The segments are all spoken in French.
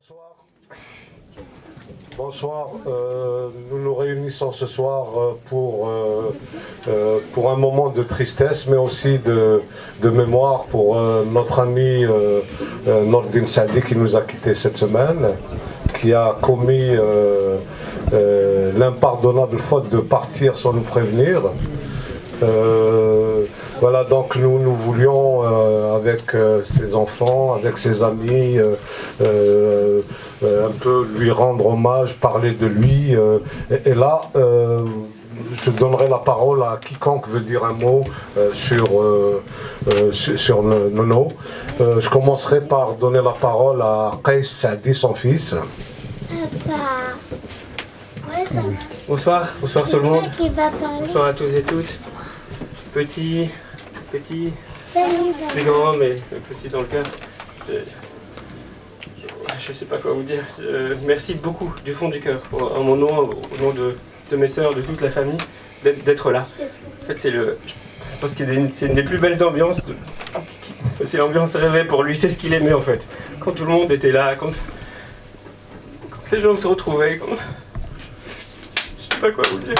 Bonsoir, nous nous réunissons ce soir pour un moment de tristesse, mais aussi de mémoire pour notre ami Nordine Saadi qui nous a quittés cette semaine, qui a commis l'impardonnable faute de partir sans nous prévenir. Voilà, donc nous voulions, avec ses enfants, avec ses amis, un peu lui rendre hommage, parler de lui. Et là, je donnerai la parole à quiconque veut dire un mot sur Nono. Je commencerai par donner la parole à Qais Saadi, son fils. Bonsoir tout le monde. Bonsoir à tous et toutes. Petit, plus grand, mais petit dans le cœur. Je sais pas quoi vous dire. Merci beaucoup du fond du cœur, en mon nom, au nom de mes sœurs, de toute la famille, d'être là. En fait, je pense que c'est une des plus belles ambiances. C'est l'ambiance rêvée pour lui, c'est ce qu'il aimait en fait. Quand tout le monde était là, quand les gens se retrouvaient, je sais pas quoi vous dire.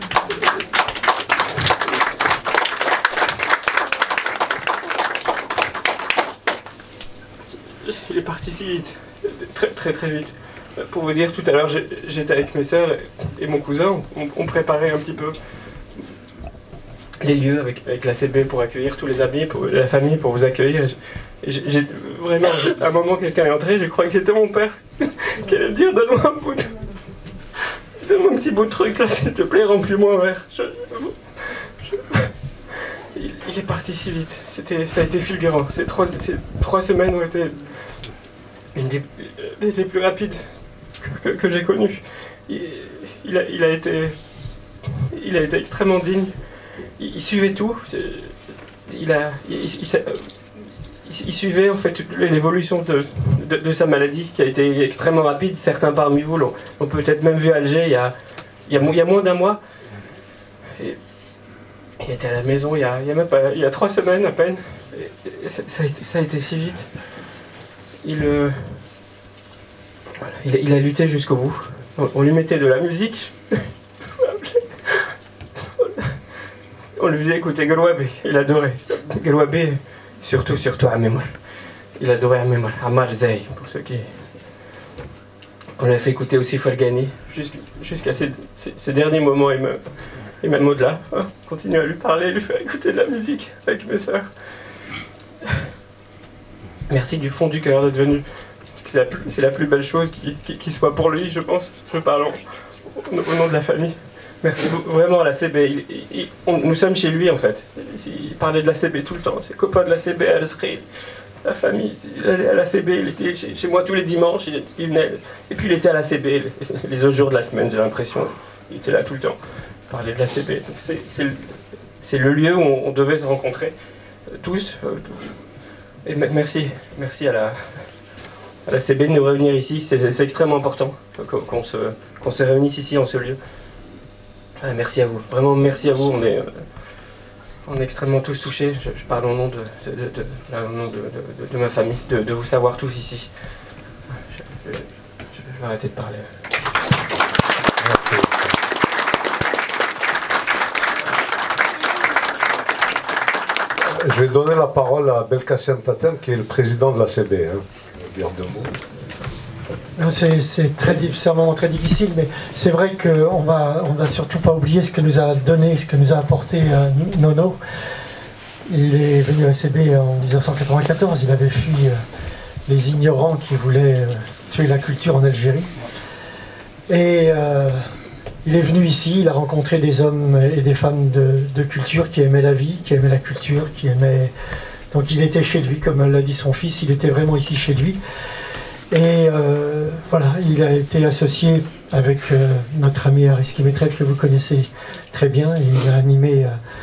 Il est parti si vite, très vite. Pour vous dire, tout à l'heure, j'étais avec mes sœurs et mon cousin, on préparait un petit peu les lieux avec la CB pour accueillir tous les amis, pour la famille, pour vous accueillir. Vraiment, à un moment, quelqu'un est entré, je crois que c'était mon père qui allait me dire, donne-moi un petit bout de truc là, s'il te plaît, remplis-moi un verre. Il est parti si vite, ça a été fulgurant. Ces trois semaines ont été une des plus rapides que j'ai connues. Il a été extrêmement digne. Il suivait tout. Il suivait en fait l'évolution de sa maladie qui a été extrêmement rapide. Certains parmi vous l'ont peut-être même vu à Alger il y a moins d'un mois. Et il était à la maison il y a 3 semaines à peine. Et ça a été si vite. Il a lutté jusqu'au bout. On lui mettait de la musique. On lui faisait écouter Galouabé. Il adorait. Galouabé, surtout Amemol. Il adorait Amemol. Amar Zey, pour ceux qui... On lui a fait écouter aussi Fargani. Jusqu'à ces derniers moments, il m'a au-delà. Continue à lui parler, lui faire écouter de la musique avec mes sœurs. Merci du fond du cœur d'être venu. C'est la plus belle chose qui soit pour lui, je pense. Je parle au nom de la famille. Merci vraiment à la CB. Nous sommes chez lui en fait. Il parlait de la CB tout le temps. Ses copains de la CB à l'Escrise. La famille, il allait à la CB, il était chez moi tous les dimanches. Il venait. Et puis il était à la CB les autres jours de la semaine, j'ai l'impression. Il était là tout le temps. Il parlait de la CB. C'est le lieu où on devait se rencontrer. Tous. Et merci à la CB de nous réunir ici, c'est extrêmement important qu'on se réunisse ici en ce lieu. Merci à vous, vraiment merci à vous, on est extrêmement tous touchés, je parle au nom de ma famille, de vous savoir tous ici. Je vais arrêter de parler. Merci. Je vais donner la parole à Belkacem Tatem, qui est le président de la CB. Je vais dire 2 mots. C'est un moment très difficile, mais c'est vrai qu'on va surtout pas oublier ce que nous a donné, ce que nous a apporté Nono. Il est venu à la CB en 1994, il avait fui les ignorants qui voulaient tuer la culture en Algérie. Et il est venu ici, il a rencontré des hommes et des femmes de culture qui aimaient la vie, qui aimaient la culture, qui aimaient... Donc il était chez lui, comme l'a dit son fils, il était vraiment ici chez lui. Et voilà, il a été associé avec notre ami Ariski Metrev, que vous connaissez très bien. Et il a animé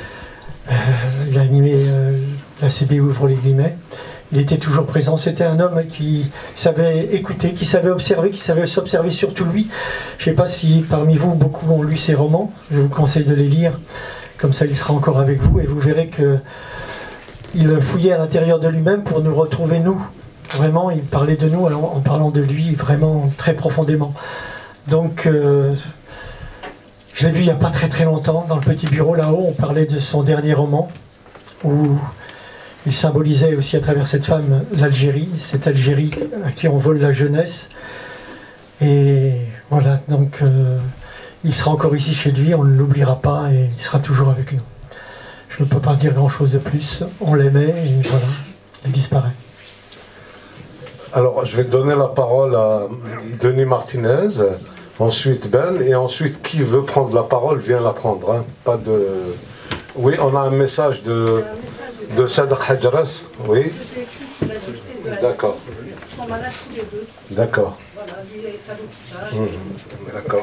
la CB Ouvre les guillemets. Il était toujours présent. C'était un homme qui savait écouter, qui savait observer, qui savait s'observer surtout lui. Je ne sais pas si parmi vous, beaucoup ont lu ses romans. Je vous conseille de les lire. Comme ça, il sera encore avec vous. Et vous verrez qu'il fouillait à l'intérieur de lui-même pour nous retrouver, nous, vraiment, il parlait de nous en parlant de lui vraiment très profondément. Donc, je l'ai vu il n'y a pas très longtemps, dans le petit bureau là-haut, on parlait de son dernier roman, où il symbolisait aussi à travers cette femme l'Algérie, cette Algérie à qui on vole la jeunesse. Et voilà, donc il sera encore ici chez lui, on ne l'oubliera pas et il sera toujours avec nous. Je ne peux pas dire grand-chose de plus, on l'aimait et voilà, il disparaît. Alors, je vais donner la parole à Denis Martinez, ensuite Ben, et ensuite qui veut prendre la parole vient la prendre. Hein. Pas de... Oui, on a un message de Sadr Hajras. Oui. D'accord. Ils sont malades tous les deux. D'accord. Voilà, lui est à l'hôpital. D'accord.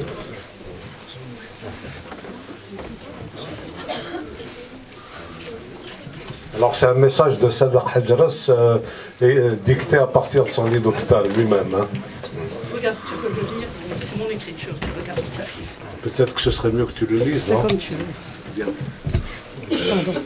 Alors c'est un message de Sadr Hajras dicté à partir de son lit d'hôpital lui-même. Hein. Regarde si tu peux le lire, c'est mon écriture, regarde ça. Peut-être que ce serait mieux que tu le lises, C'est non? comme tu veux. Bien. Pardon.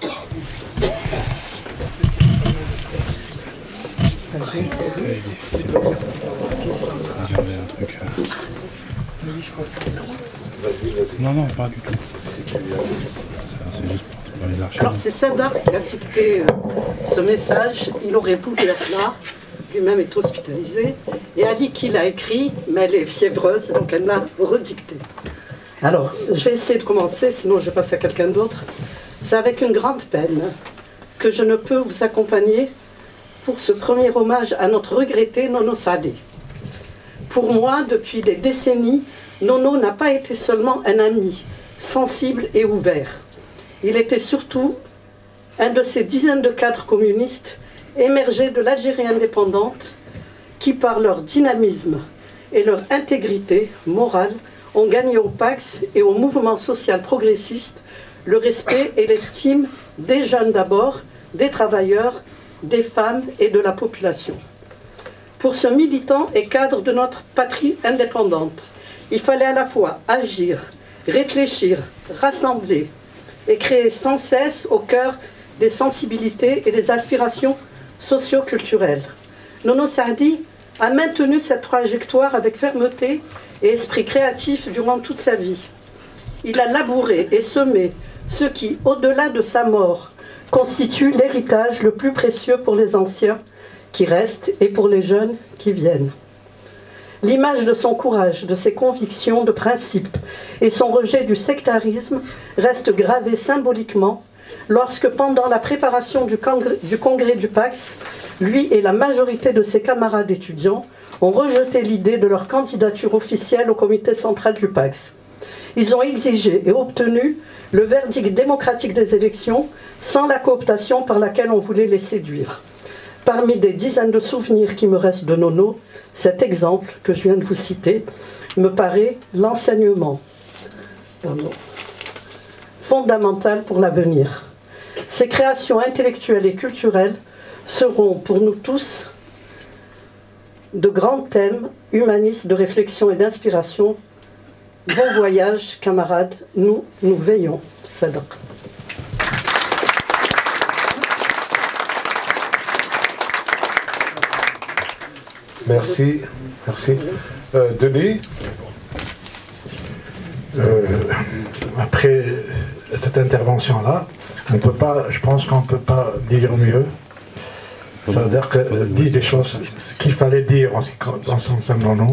Vas-y. Non, pas du tout. C'est juste pour les archives. Alors c'est Sadr qui a dicté ce message. Il aurait voulu être là. Lui-même est hospitalisé. Et Ali qui l'a écrit, mais elle est fiévreuse, donc elle l'a redicté. Alors, je vais essayer de commencer, sinon je passe à quelqu'un d'autre. C'est avec une grande peine que je ne peux vous accompagner pour ce premier hommage à notre regretté Nono Sadé. Pour moi, depuis des décennies, Nono n'a pas été seulement un ami, sensible et ouvert. Il était surtout un de ces dizaines de cadres communistes émergés de l'Algérie indépendante qui, par leur dynamisme et leur intégrité morale, ont gagné au PAX et au mouvement social progressiste le respect et l'estime des jeunes d'abord, des travailleurs, des femmes et de la population. Pour ce militant et cadre de notre patrie indépendante, il fallait à la fois agir, réfléchir, rassembler et créer sans cesse au cœur des sensibilités et des aspirations socio-culturelles. Nono Sardi a maintenu cette trajectoire avec fermeté et esprit créatif durant toute sa vie. Il a labouré et semé ce qui, au-delà de sa mort, constitue l'héritage le plus précieux pour les anciens qui restent et pour les jeunes qui viennent. L'image de son courage, de ses convictions de principe et son rejet du sectarisme reste gravée symboliquement lorsque, pendant la préparation du congrès du PAX, lui et la majorité de ses camarades étudiants ont rejeté l'idée de leur candidature officielle au comité central du PAX. Ils ont exigé et obtenu le verdict démocratique des élections sans la cooptation par laquelle on voulait les séduire. Parmi des dizaines de souvenirs qui me restent de Nono, cet exemple que je viens de vous citer me paraît l'enseignement fondamental pour l'avenir. Ces créations intellectuelles et culturelles seront pour nous tous de grands thèmes humanistes de réflexion et d'inspiration. Bon voyage, camarades, nous veillons. Sadr. Merci. Denis. Après cette intervention-là, je pense qu'on ne peut pas dire mieux. Ça veut dire que dit des choses qu'il fallait dire en ce qui concerne non.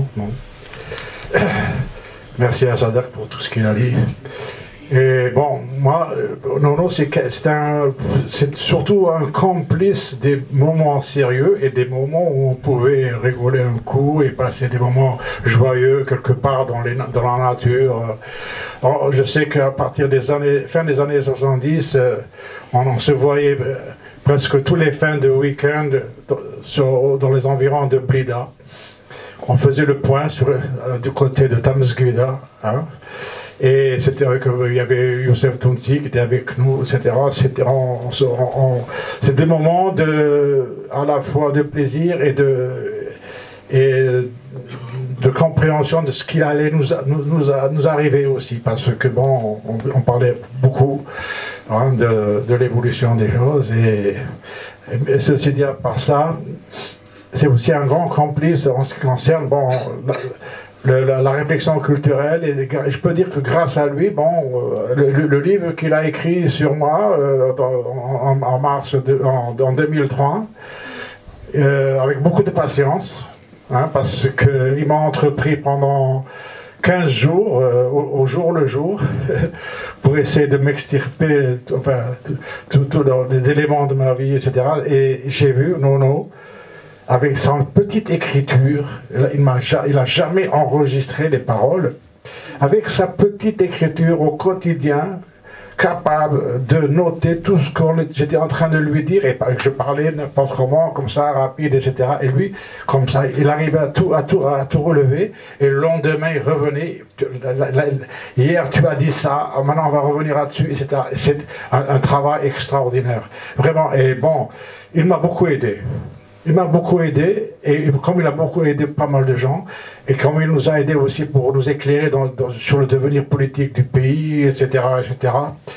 Merci à Sadr pour tout ce qu'il a dit. Et bon, moi, Nono, c'est surtout un complice des moments sérieux et des moments où on pouvait rigoler un coup et passer des moments joyeux quelque part dans la nature. Alors, je sais qu'à partir des fin des années 70, on se voyait presque tous les fins de week-end dans les environs de Blida. On faisait le point du côté de Tamsguida. Hein. Et c'était il y avait Youssef Tounsi qui était avec nous, etc. C'était des moments à la fois de plaisir et de compréhension de ce qu'il allait nous arriver aussi, parce que bon, on parlait beaucoup de l'évolution des choses et ceci dit, par ça, c'est aussi un grand complice en ce qui concerne bon, la réflexion culturelle. Et je peux dire que grâce à lui, bon, le livre qu'il a écrit sur moi en mars en 2003, avec beaucoup de patience, hein, parce qu'il m'a entrepris pendant 15 jours, au jour le jour, pour essayer de m'extirper enfin, tous les éléments de ma vie, etc. Et j'ai vu Nono, avec sa petite écriture, il n'a jamais enregistré les paroles, avec sa petite écriture au quotidien, capable de noter tout ce que j'étais en train de lui dire, et que je parlais n'importe comment, comme ça, rapide, etc. Et lui, comme ça, il arrivait à tout relever, et le lendemain, il revenait. Hier, tu as dit ça, maintenant on va revenir là-dessus, etc. C'est un travail extraordinaire. Vraiment, et bon, il m'a beaucoup aidé. Il m'a beaucoup aidé, et comme il a beaucoup aidé pas mal de gens, et comme il nous a aidé aussi pour nous éclairer sur le devenir politique du pays, etc., etc.,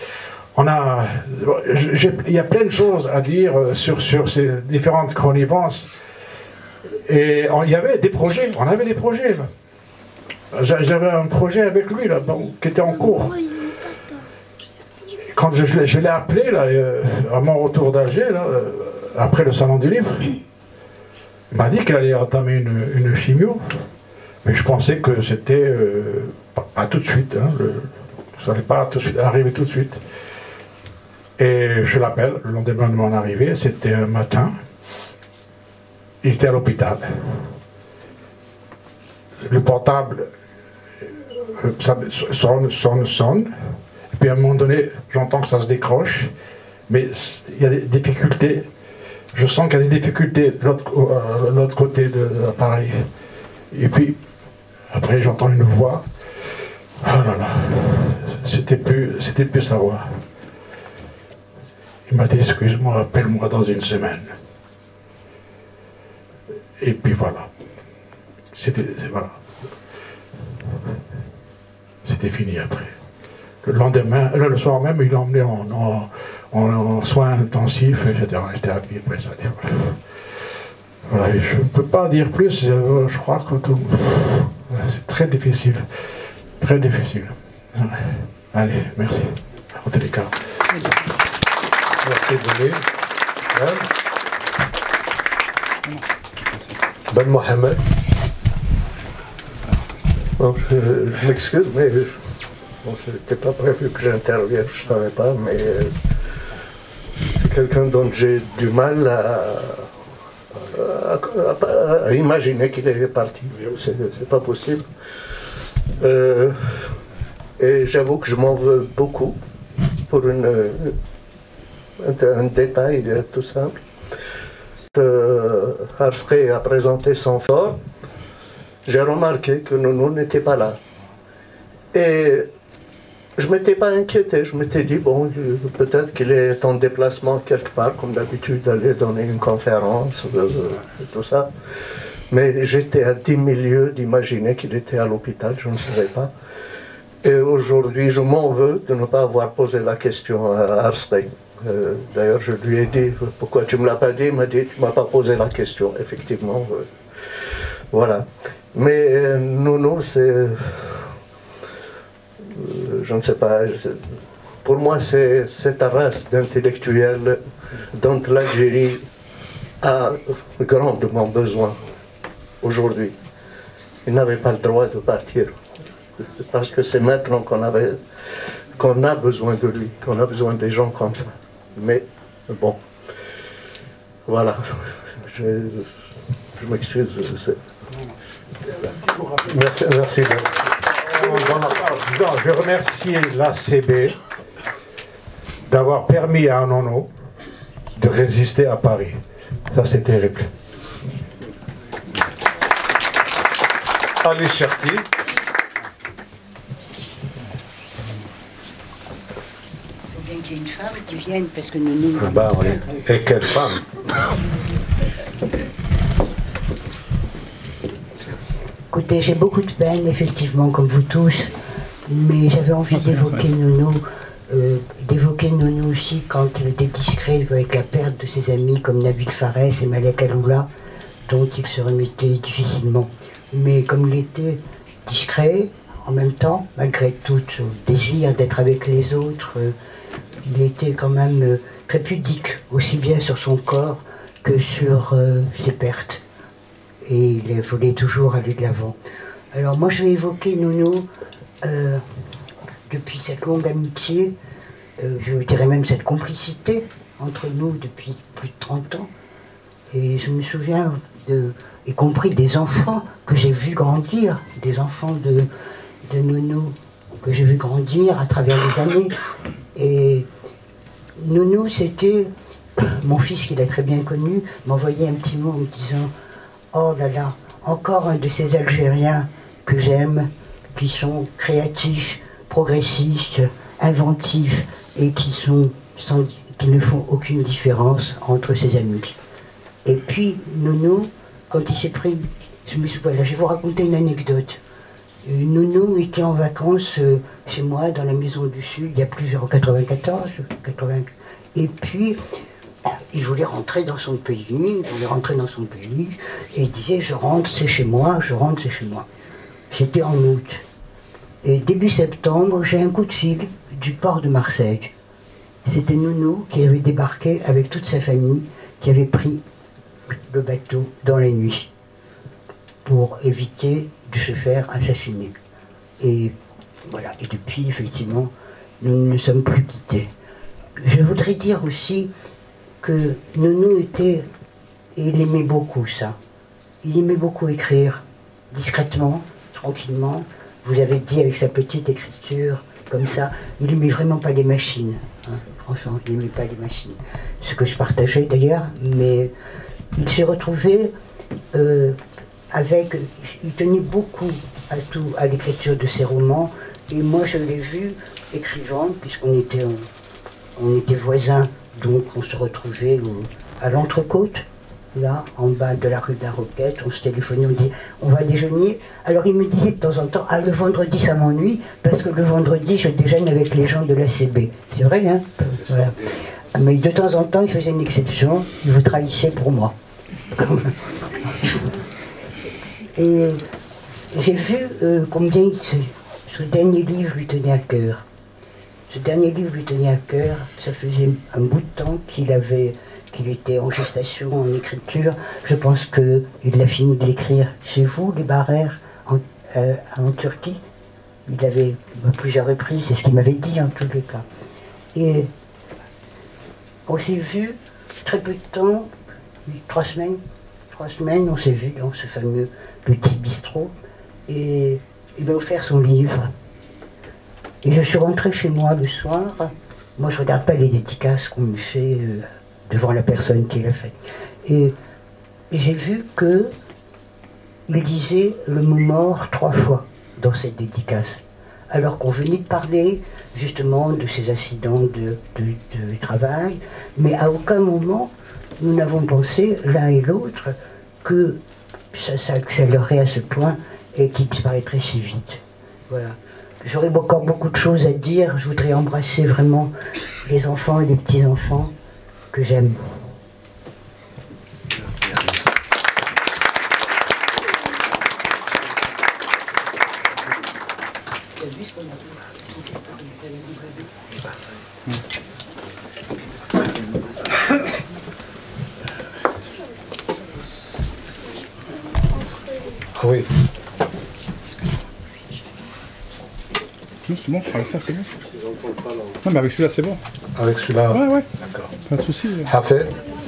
il y a plein de choses à dire sur ces différentes connivences. Et il y avait des projets, on avait des projets. J'avais un projet avec lui, là, qui était en cours. Quand je l'ai appelé, là, à mon retour d'Alger, après le salon du livre, il m'a dit qu'il allait entamer une chimio, mais je pensais que c'était pas tout de suite, hein, ça n'allait pas tout de suite, arriver tout de suite. Et je l'appelle, le lendemain de mon arrivée, c'était un matin, il était à l'hôpital. Le portable sonne, et puis à un moment donné, j'entends que ça se décroche, mais il y a des difficultés. Je sens qu'il y a des difficultés de l'autre côté de l'appareil. Et puis, après, j'entends une voix. Oh là là, c'était plus sa voix. Il m'a dit, excuse-moi, appelle-moi dans une semaine. Et puis voilà. Voilà. C'était fini après. Le lendemain, le soir même, il l'a emmené en soins intensifs, etc. Thérapie, après ça. Voilà, je ne peux pas dire plus, je crois que c'est très difficile. Très difficile. Allez, merci. En tous les cas. Merci Bouni. Ben Mohamed. Bon, je m'excuse, mais bon, c'était pas prévu que j'intervienne, je ne savais pas, mais c'est quelqu'un dont j'ai du mal à imaginer qu'il est parti. C'est pas possible. Et j'avoue que je m'en veux beaucoup pour un détail tout simple. Arskay a présenté son fort. J'ai remarqué que Nono n'était pas là. Et je ne m'étais pas inquiété, je m'étais dit, bon, peut-être qu'il est en déplacement quelque part, comme d'habitude, d'aller donner une conférence, tout ça. Mais j'étais à 10 000 lieues d'imaginer qu'il était à l'hôpital, je ne savais pas. Et aujourd'hui, je m'en veux de ne pas avoir posé la question à Arskay. D'ailleurs, je lui ai dit, pourquoi tu ne me l'as pas dit? Il m'a dit, tu ne m'as pas posé la question, effectivement. Voilà. Mais Nono, c'est... je ne sais pas, pour moi c'est cette race d'intellectuels dont l'Algérie a grandement besoin aujourd'hui. Il n'avait pas le droit de partir, parce que c'est maintenant qu'on a besoin de lui, qu'on a besoin des gens comme ça. Mais bon, voilà, je m'excuse. Merci. Je remercie l'ACB d'avoir permis à Nono de résister à Paris. Ça, c'est terrible. Ali Cherki. Il faut bien qu'il y ait une femme qui vienne parce que Nono... Bah oui. Et quelle femme? Écoutez, j'ai beaucoup de peine, effectivement, comme vous tous, mais j'avais envie d'évoquer Nono aussi quand il était discret avec la perte de ses amis comme Nabil Fares et Malek Aloula, dont il se remettait difficilement. Mais comme il était discret, en même temps, malgré tout son désir d'être avec les autres, il était quand même très pudique, aussi bien sur son corps que sur ses pertes. Et il voulait toujours aller de l'avant. Alors moi je vais évoquer Nono depuis cette longue amitié, je dirais même cette complicité entre nous depuis plus de 30 ans. Et je me souviens, y compris des enfants que j'ai vus grandir, des enfants de Nono que j'ai vu grandir à travers les années. Et Nono, c'était mon fils qui l'a très bien connu, m'envoyait un petit mot en me disant « Oh là là, encore un de ces Algériens que j'aime, qui sont créatifs, progressistes, inventifs et qui ne font aucune différence entre ses amis. » Et puis Nono, quand il s'est pris, voilà, je vais vous raconter une anecdote. Nono était en vacances chez moi dans la Maison du Sud, il y a plusieurs, en 94, et puis il voulait rentrer dans son pays, et il disait je rentre, c'est chez moi, je rentre, c'est chez moi. C'était en août. Et début septembre, j'ai un coup de fil du port de Marseille. C'était Nono qui avait débarqué avec toute sa famille, qui avait pris le bateau dans la nuit pour éviter de se faire assassiner. Et voilà, et depuis, effectivement, nous ne sommes plus quittés. Je voudrais dire aussi que Nono était, et il aimait beaucoup ça, il aimait beaucoup écrire, discrètement, tranquillement. Vous avez dit avec sa petite écriture, comme ça, il n'aimait vraiment pas les machines. Hein. Franchement, il n'aimait pas les machines. Ce que je partageais d'ailleurs, mais il s'est retrouvé il tenait beaucoup à l'écriture de ses romans, et moi je l'ai vu écrivant, puisqu'on était voisins, donc on se retrouvait à l'Entrecôte, là, en bas de la rue de la Roquette, on se téléphonait, on disait on va déjeuner. Alors il me disait de temps en temps, ah le vendredi ça m'ennuie, parce que le vendredi je déjeune avec les gens de l'ACB. C'est vrai, hein, voilà. Mais de temps en temps il faisait une exception, il vous trahissait pour moi. Et j'ai vu combien ce dernier livre lui tenait à cœur. Ce dernier livre lui tenait à cœur, ça faisait un bout de temps qu'il était en gestation, en écriture. Je pense qu'il a fini de l'écrire chez vous, les Barrères, en Turquie. Il l'avait à plusieurs reprises, c'est ce qu'il m'avait dit en tous les cas. Et on s'est vu très peu de temps, 3 semaines, on s'est vu dans ce fameux petit bistrot, et il m'a offert son livre. Et je suis rentrée chez moi le soir. Moi, je ne regarde pas les dédicaces qu'on me fait devant la personne qui l'a fait. Et j'ai vu qu'il disait le mot mort 3 fois dans cette dédicace. Alors qu'on venait de parler justement de ces accidents de travail, mais à aucun moment nous n'avons pensé l'un et l'autre que ça accélérerait à ce point et qu'il disparaîtrait si vite. Voilà. J'aurais encore beaucoup de choses à dire. Je voudrais embrasser vraiment les enfants et les petits-enfants que j'aime. Oui. Non, c'est bon, avec ça c'est bon. Non, mais avec celui-là c'est bon. Avec celui-là. Ouais. D'accord. Pas de souci. Hafez.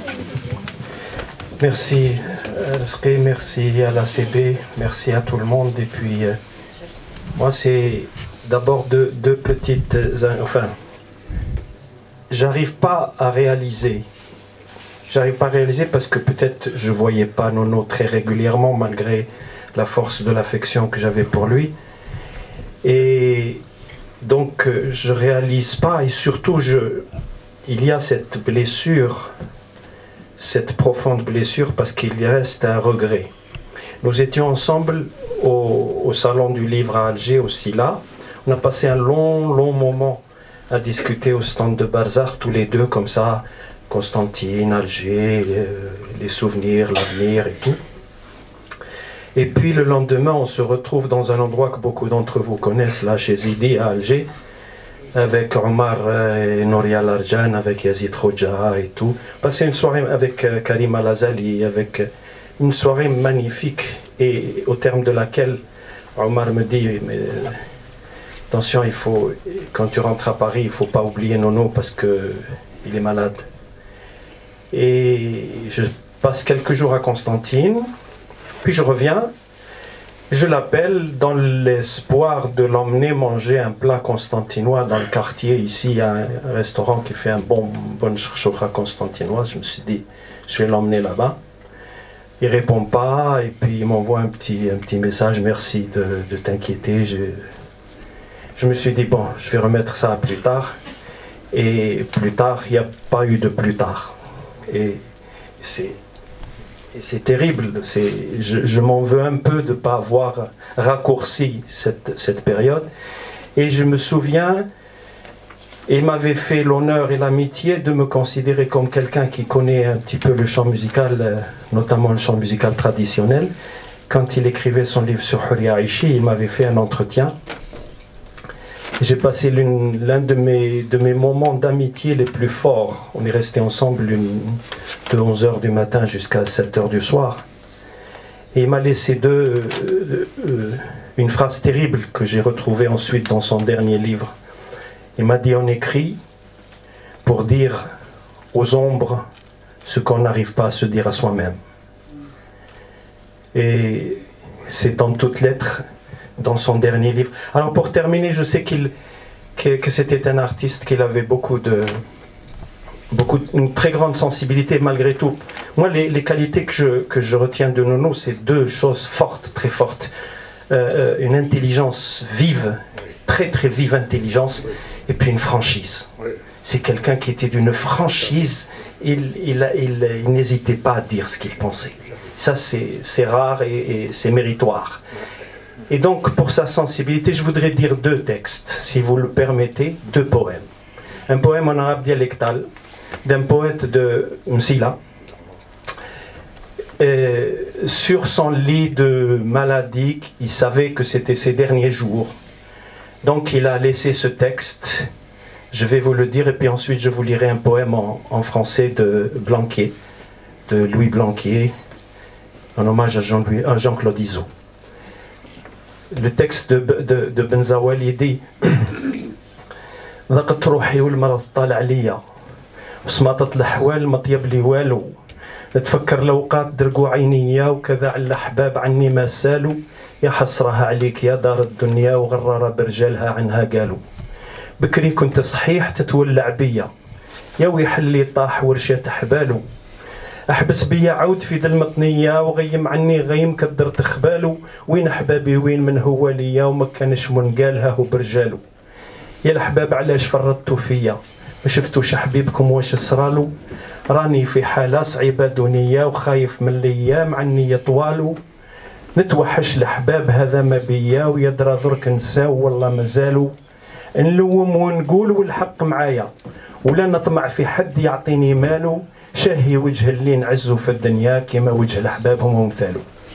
Merci Rizqi, merci à l'ACB, merci à tout le monde. Et puis, moi c'est d'abord deux petites... Enfin, j'arrive pas à réaliser. J'arrive pas à réaliser parce que peut-être je voyais pas Nono très régulièrement malgré la force de l'affection que j'avais pour lui. Et donc je réalise pas, et surtout il y a cette blessure, cette profonde blessure, parce qu'il reste un regret. Nous étions ensemble au Salon du Livre à Alger, au Sila. On a passé un long moment à discuter au stand de Barzakh, tous les deux comme ça, Constantine, Alger, les souvenirs, l'avenir et tout. Et puis le lendemain, on se retrouve dans un endroit que beaucoup d'entre vous connaissent, là chez Zidi à Alger, avec Omar et Nouria Larjan, avec Yazid Khoja et tout. Passer une soirée avec Karim Al-Azali, avec une soirée magnifique, et au terme de laquelle Omar me dit, mais attention, quand tu rentres à Paris, il ne faut pas oublier Nono parce qu'il est malade. Et je passe quelques jours à Constantine, puis je reviens, je l'appelle dans l'espoir de l'emmener manger un plat constantinois dans le quartier. Ici, il y a un restaurant qui fait une bonne choucha constantinoise. Je me suis dit, je vais l'emmener là-bas. Il ne répond pas, et puis il m'envoie un petit message, merci de t'inquiéter. Je me suis dit, bon, je vais remettre ça à plus tard. Et plus tard, il n'y a pas eu de plus tard. Et c'est terrible, je m'en veux un peu de ne pas avoir raccourci cette période. Et je me souviens, il m'avait fait l'honneur et l'amitié de me considérer comme quelqu'un qui connaît un petit peu le chant musical, notamment le chant musical traditionnel. Quand il écrivait son livre sur Huria Aishi, il m'avait fait un entretien. J'ai passé l'un de mes moments d'amitié les plus forts. On est restés ensemble de 11h du matin jusqu'à 7h du soir. Et il m'a laissé une phrase terrible que j'ai retrouvée ensuite dans son dernier livre. Il m'a dit, on écrit pour dire aux ombres ce qu'on n'arrive pas à se dire à soi-même. Et c'est en toutes lettres dans son dernier livre. Alors pour terminer, je sais que c'était un artiste qui avait une très grande sensibilité malgré tout. Moi, les qualités que je retiens de Nono, c'est deux choses fortes, très fortes. Une intelligence vive, très très vive intelligence, et puis une franchise. C'est quelqu'un qui était d'une franchise, il n'hésitait pas à dire ce qu'il pensait. Ça, c'est rare et c'est méritoire. Et donc, pour sa sensibilité, je voudrais dire deux textes, si vous le permettez, deux poèmes. Un poème en arabe dialectal, d'un poète de Msila, sur son lit de maladie, il savait que c'était ses derniers jours. Donc, il a laissé ce texte, je vais vous le dire, et puis ensuite je vous lirai un poème en français de Blanquier, de Louis Blanquier, en hommage à Jean-Claude Izzo. Le texte de Benzawali il dit ضاقت روحي والمرض طال عليا وسمطت الأحوال ما طيب لي والو نتفكر الأوقات درقوا عينيا وكذا على الأحباب عني ما سالوا يا حسرها عليك يا دار الدنيا وغرر برجالها عنها قالوا بكري كنت صحيح تتولع بيا يا ويحلي طاح ورشات حبالو احبس بيا عود في ذا المطنيه وغيم عني غيم كدرت خبالو وين احبابي وين من هو ليا وما كانش من قالها هو برجالو يا الحباب علاش فرطتوا فيا ما شفتوش حبيبكم واش صرالو راني في حاله صعيبه دنيا وخايف من الايام عني طوالو نتوحش الحباب هذا ما بيا ويدرى درك نساو والله مازالو نلوم ونقول والحق معايا ولا نطمع في حد يعطيني مالو شاهي وجه اللي نعزو في الدنيا كما وجه الأحباب هم مثالو.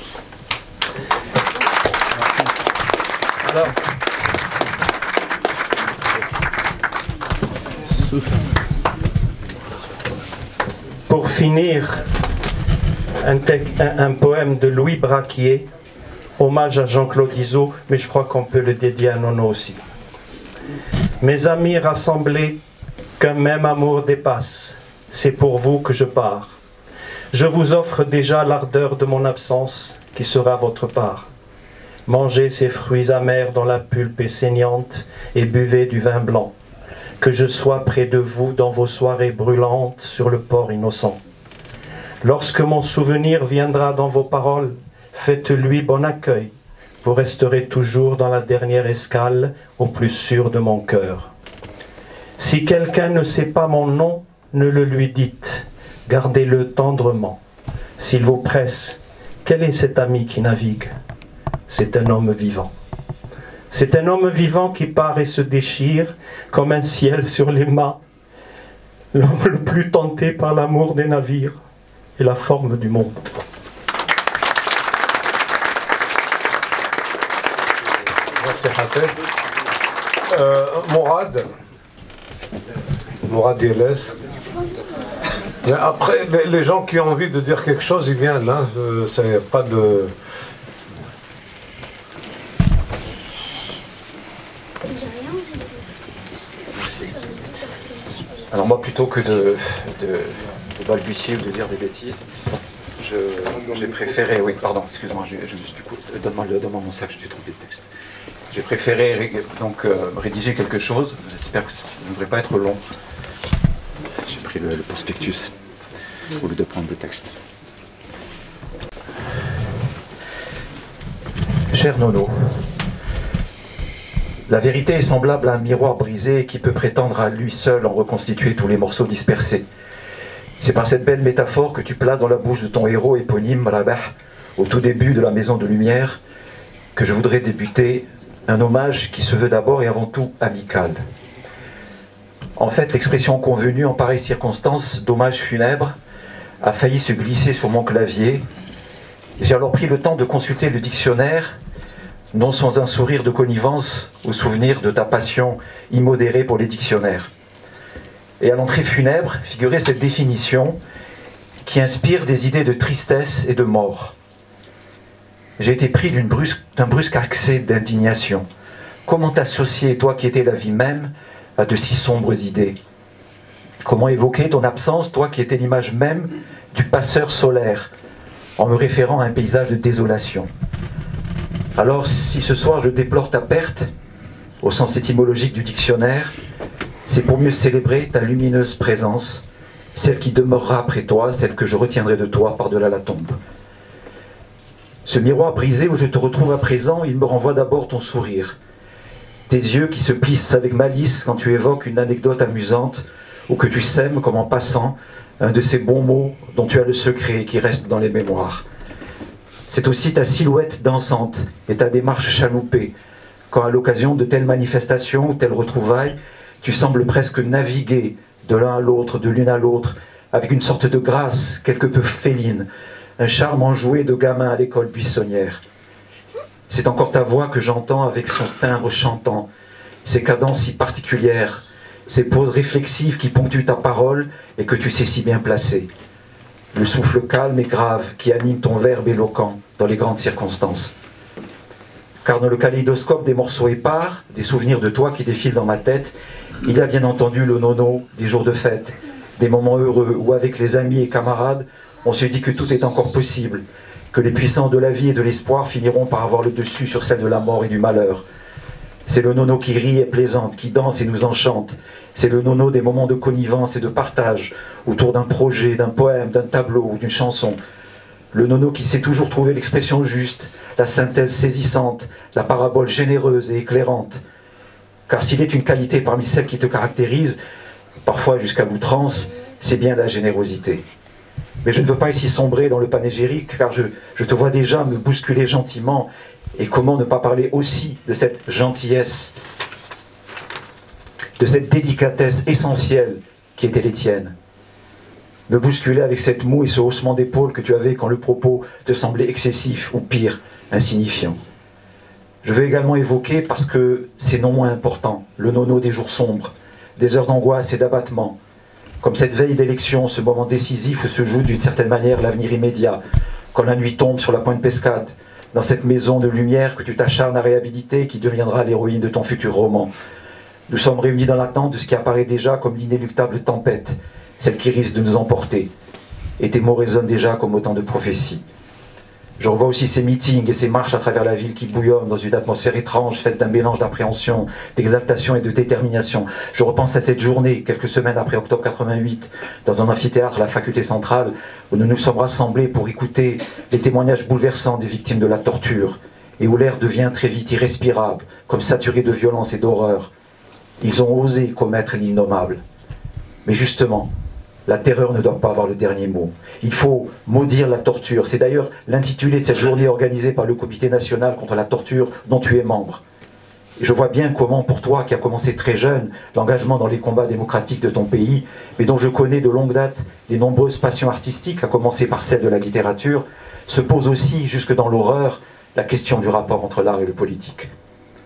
Pour finir, un poème de Louis Braquier, hommage à Jean-Claude Izzo, mais je crois qu'on peut le dédier à Nono aussi. Mes amis rassemblés, qu'un même amour dépasse, c'est pour vous que je pars. Je vous offre déjà l'ardeur de mon absence qui sera votre part. Mangez ces fruits amers dont la pulpe est saignante et buvez du vin blanc. Que je sois près de vous dans vos soirées brûlantes sur le port innocent. Lorsque mon souvenir viendra dans vos paroles, faites-lui bon accueil. Vous resterez toujours dans la dernière escale au plus sûr de mon cœur. Si quelqu'un ne sait pas mon nom, ne le lui dites, gardez-le tendrement. S'il vous presse, quel est cet ami qui navigue? C'est un homme vivant. C'est un homme vivant qui part et se déchire comme un ciel sur les mâts. L'homme le plus tenté par l'amour des navires et la forme du monde. Merci Hatem. Mourad Yeles. Mais après, les gens qui ont envie de dire quelque chose, ils viennent. Hein. C'est pas de... Alors moi, plutôt que de balbutier ou de dire des bêtises, j'ai préféré... Oui, pardon, excuse-moi, du coup, donne-moi mon sac, je suis trompé de texte. J'ai préféré donc rédiger quelque chose. J'espère que ça ne devrait pas être long. J'ai pris le prospectus au lieu de prendre le texte. Cher Nono, la vérité est semblable à un miroir brisé qui peut prétendre à lui seul en reconstituer tous les morceaux dispersés. C'est par cette belle métaphore que tu places dans la bouche de ton héros éponyme, Rabah, au tout début de la Maison de Lumière, que je voudrais débuter un hommage qui se veut d'abord et avant tout amical. En fait, l'expression convenue en pareille circonstance d'hommage funèbre a failli se glisser sur mon clavier. J'ai alors pris le temps de consulter le dictionnaire, non sans un sourire de connivence au souvenir de ta passion immodérée pour les dictionnaires. Et à l'entrée funèbre figurait cette définition qui inspire des idées de tristesse et de mort. J'ai été pris d'un brusque accès d'indignation. Comment t'associer, toi qui étais la vie même, à de si sombres idées? Comment évoquer ton absence, toi qui étais l'image même du passeur solaire, en me référant à un paysage de désolation? Alors, si ce soir je déplore ta perte, au sens étymologique du dictionnaire, c'est pour mieux célébrer ta lumineuse présence, celle qui demeurera après toi, celle que je retiendrai de toi par-delà la tombe. Ce miroir brisé où je te retrouve à présent, il me renvoie d'abord ton sourire. Tes yeux qui se plissent avec malice quand tu évoques une anecdote amusante ou que tu sèmes comme en passant un de ces bons mots dont tu as le secret et qui reste dans les mémoires. C'est aussi ta silhouette dansante et ta démarche chaloupée quand à l'occasion de telles manifestations ou telles retrouvailles, tu sembles presque naviguer de l'un à l'autre, de l'une à l'autre, avec une sorte de grâce quelque peu féline, un charme enjoué de gamin à l'école buissonnière. C'est encore ta voix que j'entends avec son timbre chantant, ses cadences si particulières, ces pauses réflexives qui ponctuent ta parole et que tu sais si bien placer. Le souffle calme et grave qui anime ton verbe éloquent dans les grandes circonstances. Car dans le kaléidoscope des morceaux épars, des souvenirs de toi qui défilent dans ma tête, il y a bien entendu le nono des jours de fête, des moments heureux où avec les amis et camarades, on se dit que tout est encore possible, que les puissances de la vie et de l'espoir finiront par avoir le dessus sur celles de la mort et du malheur. C'est le nono qui rit et plaisante, qui danse et nous enchante. C'est le nono des moments de connivence et de partage autour d'un projet, d'un poème, d'un tableau ou d'une chanson. Le nono qui sait toujours trouver l'expression juste, la synthèse saisissante, la parabole généreuse et éclairante. Car s'il est une qualité parmi celles qui te caractérisent, parfois jusqu'à l'outrance, c'est bien la générosité. Mais je ne veux pas ici sombrer dans le panégyrique, car je te vois déjà me bousculer gentiment. Et comment ne pas parler aussi de cette gentillesse, de cette délicatesse essentielle qui était les tiennes. Me bousculer avec cette moue et ce haussement d'épaule que tu avais quand le propos te semblait excessif ou pire, insignifiant. Je veux également évoquer, parce que c'est non moins important, le nono des jours sombres, des heures d'angoisse et d'abattement. Comme cette veille d'élection, ce moment décisif où se joue d'une certaine manière l'avenir immédiat, quand la nuit tombe sur la Pointe Pescade, dans cette maison de lumière que tu t'acharnes à réhabiliter et qui deviendra l'héroïne de ton futur roman. Nous sommes réunis dans l'attente de ce qui apparaît déjà comme l'inéluctable tempête, celle qui risque de nous emporter. Et tes mots résonnent déjà comme autant de prophéties. Je revois aussi ces meetings et ces marches à travers la ville qui bouillonnent dans une atmosphère étrange, faite d'un mélange d'appréhension, d'exaltation et de détermination. Je repense à cette journée, quelques semaines après octobre 88, dans un amphithéâtre à la faculté centrale, où nous nous sommes rassemblés pour écouter les témoignages bouleversants des victimes de la torture, et où l'air devient très vite irrespirable, comme saturé de violence et d'horreur. Ils ont osé commettre l'innommable. Mais justement, la terreur ne doit pas avoir le dernier mot. Il faut maudire la torture. C'est d'ailleurs l'intitulé de cette journée organisée par le Comité national contre la torture dont tu es membre. Et je vois bien comment, pour toi, qui as commencé très jeune, l'engagement dans les combats démocratiques de ton pays, mais dont je connais de longue date les nombreuses passions artistiques, à commencer par celle de la littérature, se pose aussi, jusque dans l'horreur, la question du rapport entre l'art et le politique.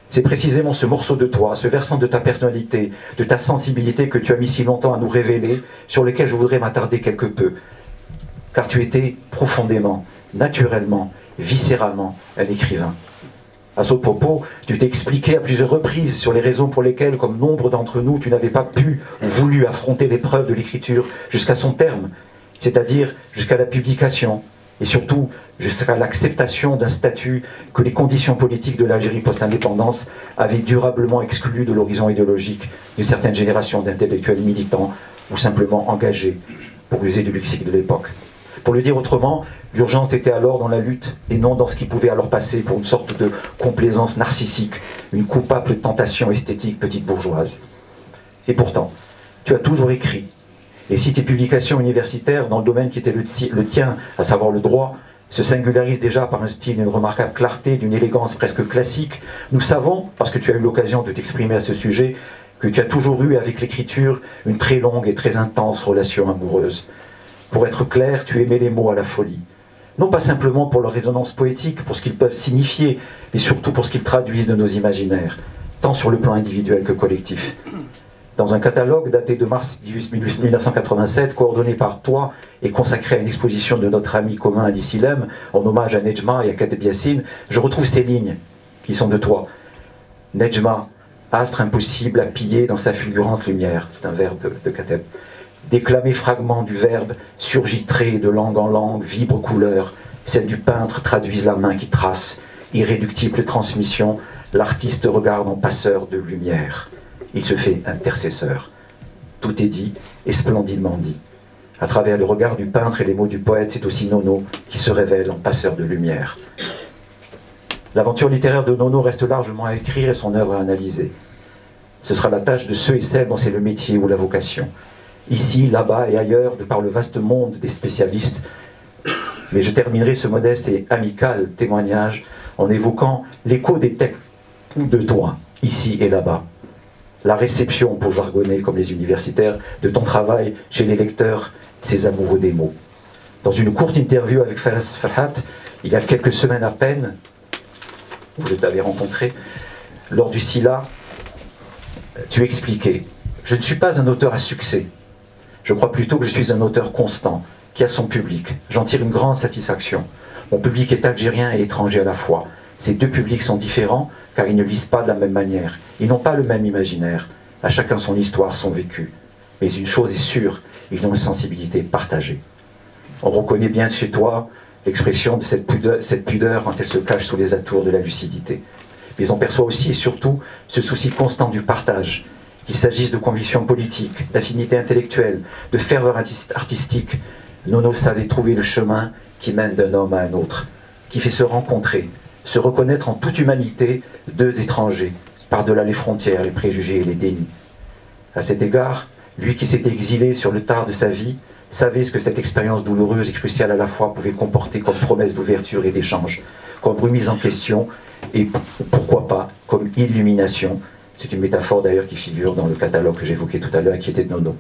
C'est précisément ce morceau de toi, ce versant de ta personnalité, de ta sensibilité que tu as mis si longtemps à nous révéler, sur lequel je voudrais m'attarder quelque peu. Car tu étais profondément, naturellement, viscéralement un écrivain. À ce propos, tu t'es expliqué à plusieurs reprises sur les raisons pour lesquelles, comme nombre d'entre nous, tu n'avais pas pu ou voulu affronter l'épreuve de l'écriture jusqu'à son terme, c'est-à-dire jusqu'à la publication, et surtout jusqu'à l'acceptation d'un statut que les conditions politiques de l'Algérie post-indépendance avaient durablement exclu de l'horizon idéologique d'une certaine génération d'intellectuels militants ou simplement engagés, pour user du lexique de l'époque. Pour le dire autrement, l'urgence était alors dans la lutte et non dans ce qui pouvait alors passer pour une sorte de complaisance narcissique, une coupable tentation esthétique petite bourgeoise. Et pourtant, tu as toujours écrit. Et si tes publications universitaires dans le domaine qui était le tien, à savoir le droit, se singularisent déjà par un style d'une remarquable clarté, d'une élégance presque classique, nous savons, parce que tu as eu l'occasion de t'exprimer à ce sujet, que tu as toujours eu avec l'écriture une très longue et très intense relation amoureuse. Pour être clair, tu aimais les mots à la folie. Non pas simplement pour leur résonance poétique, pour ce qu'ils peuvent signifier, mais surtout pour ce qu'ils traduisent de nos imaginaires, tant sur le plan individuel que collectif. Dans un catalogue daté de mars 1987, coordonné par toi et consacré à une exposition de notre ami commun Ali Silem, en hommage à Nejma et à Kateb Yassine, je retrouve ces lignes qui sont de toi. Nejma, astre impossible à piller dans sa fulgurante lumière, c'est un vers de Kateb. Déclamé fragment du verbe, surgit de langue en langue, vibre couleur, celle du peintre traduise la main qui trace, irréductible transmission, l'artiste regarde en passeur de lumière. Il se fait intercesseur. Tout est dit et splendidement dit. À travers le regard du peintre et les mots du poète, c'est aussi Nono qui se révèle en passeur de lumière. L'aventure littéraire de Nono reste largement à écrire et son œuvre à analyser. Ce sera la tâche de ceux et celles dont c'est le métier ou la vocation. Ici, là-bas et ailleurs, de par le vaste monde des spécialistes. Mais je terminerai ce modeste et amical témoignage en évoquant l'écho des textes de toi, ici et là-bas. La réception, pour jargonner comme les universitaires, de ton travail chez les lecteurs, ces amoureux des mots. Dans une courte interview avec Faraz Farhat, il y a quelques semaines à peine, où je t'avais rencontré, lors du SILA, tu expliquais « Je ne suis pas un auteur à succès. Je crois plutôt que je suis un auteur constant, qui a son public. J'en tire une grande satisfaction. Mon public est algérien et étranger à la fois. Ces deux publics sont différents, car ils ne lisent pas de la même manière. Ils n'ont pas le même imaginaire. À chacun son histoire, son vécu. Mais une chose est sûre, ils ont une sensibilité partagée. On reconnaît bien chez toi l'expression de cette pudeur quand elle se cache sous les atours de la lucidité. Mais on perçoit aussi et surtout ce souci constant du partage, qu'il s'agisse de convictions politiques, d'affinité intellectuelle, de ferveur artistique. Nono savait trouver le chemin qui mène d'un homme à un autre, qui fait se rencontrer, se reconnaître en toute humanité deux étrangers, par-delà les frontières, les préjugés et les dénis. À cet égard, lui qui s'était exilé sur le tard de sa vie, savait ce que cette expérience douloureuse et cruciale à la fois pouvait comporter comme promesse d'ouverture et d'échange, comme remise en question et pourquoi pas comme illumination. C'est une métaphore d'ailleurs qui figure dans le catalogue que j'évoquais tout à l'heure, qui était de Nono.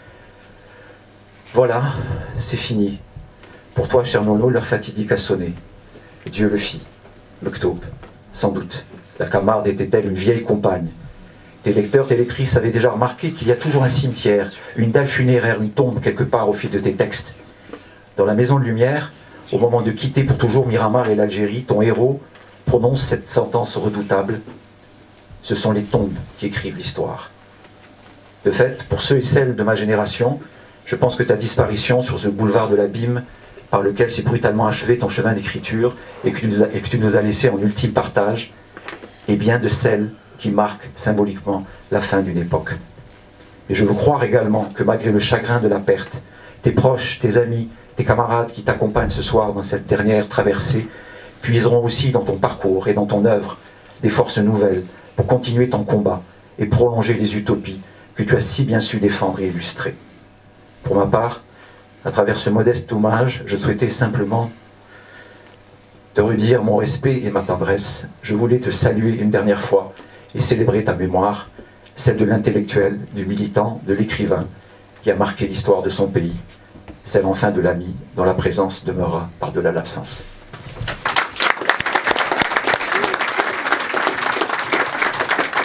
Voilà, c'est fini. Pour toi, cher Nono, l'heure fatidique a sonné. Dieu le fit. Mektoub, sans doute. La Camarde était-elle une vieille compagne? Tes lecteurs, tes lectrices avaient déjà remarqué qu'il y a toujours un cimetière, une dalle funéraire, une tombe quelque part au fil de tes textes. Dans la Maison de Lumière, au moment de quitter pour toujours Miramar et l'Algérie, ton héros prononce cette sentence redoutable. Ce sont les tombes qui écrivent l'histoire. De fait, pour ceux et celles de ma génération, je pense que ta disparition sur ce boulevard de l'abîme, par lequel s'est brutalement achevé ton chemin d'écriture et que tu nous as laissé en ultime partage, est bien de celle qui marque symboliquement la fin d'une époque. Et je veux croire également que malgré le chagrin de la perte, tes proches, tes amis, tes camarades qui t'accompagnent ce soir dans cette dernière traversée, puiseront aussi dans ton parcours et dans ton œuvre des forces nouvelles pour continuer ton combat et prolonger les utopies que tu as si bien su défendre et illustrer. Pour ma part, à travers ce modeste hommage, je souhaitais simplement te redire mon respect et ma tendresse. Je voulais te saluer une dernière fois et célébrer ta mémoire, celle de l'intellectuel, du militant, de l'écrivain qui a marqué l'histoire de son pays, celle enfin de l'ami dont la présence demeurera par-delà l'absence.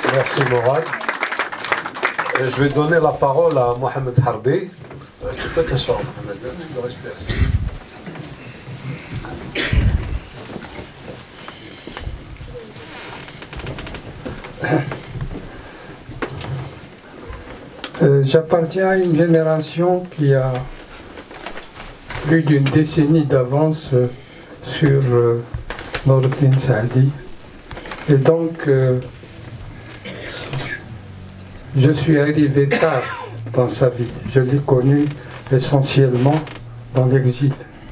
Merci Morad. Et je vais donner la parole à Mohamed Harbi. Tu peux t'asseoir, Mohamed, tu peux rester assis. J'appartiens à une génération qui a plus d'une décennie d'avance sur Nordin Saadi. Et donc, je suis arrivé tard dans sa vie. Je l'ai connu essentiellement dans l'exil.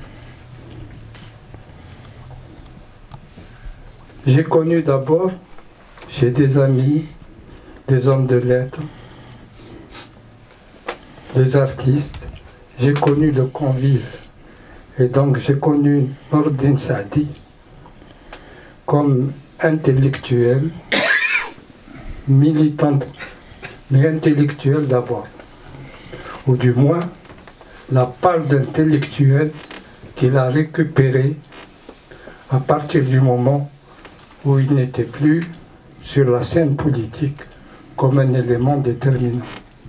J'ai connu d'abord chez des amis, des hommes de lettres, des artistes. J'ai connu le convive. Et donc j'ai connu Nordin Saadi comme intellectuel, militant, mais intellectuel d'abord. Ou du moins, la part d'intellectuel qu'il a récupérée à partir du moment où il n'était plus sur la scène politique comme un élément déterminant.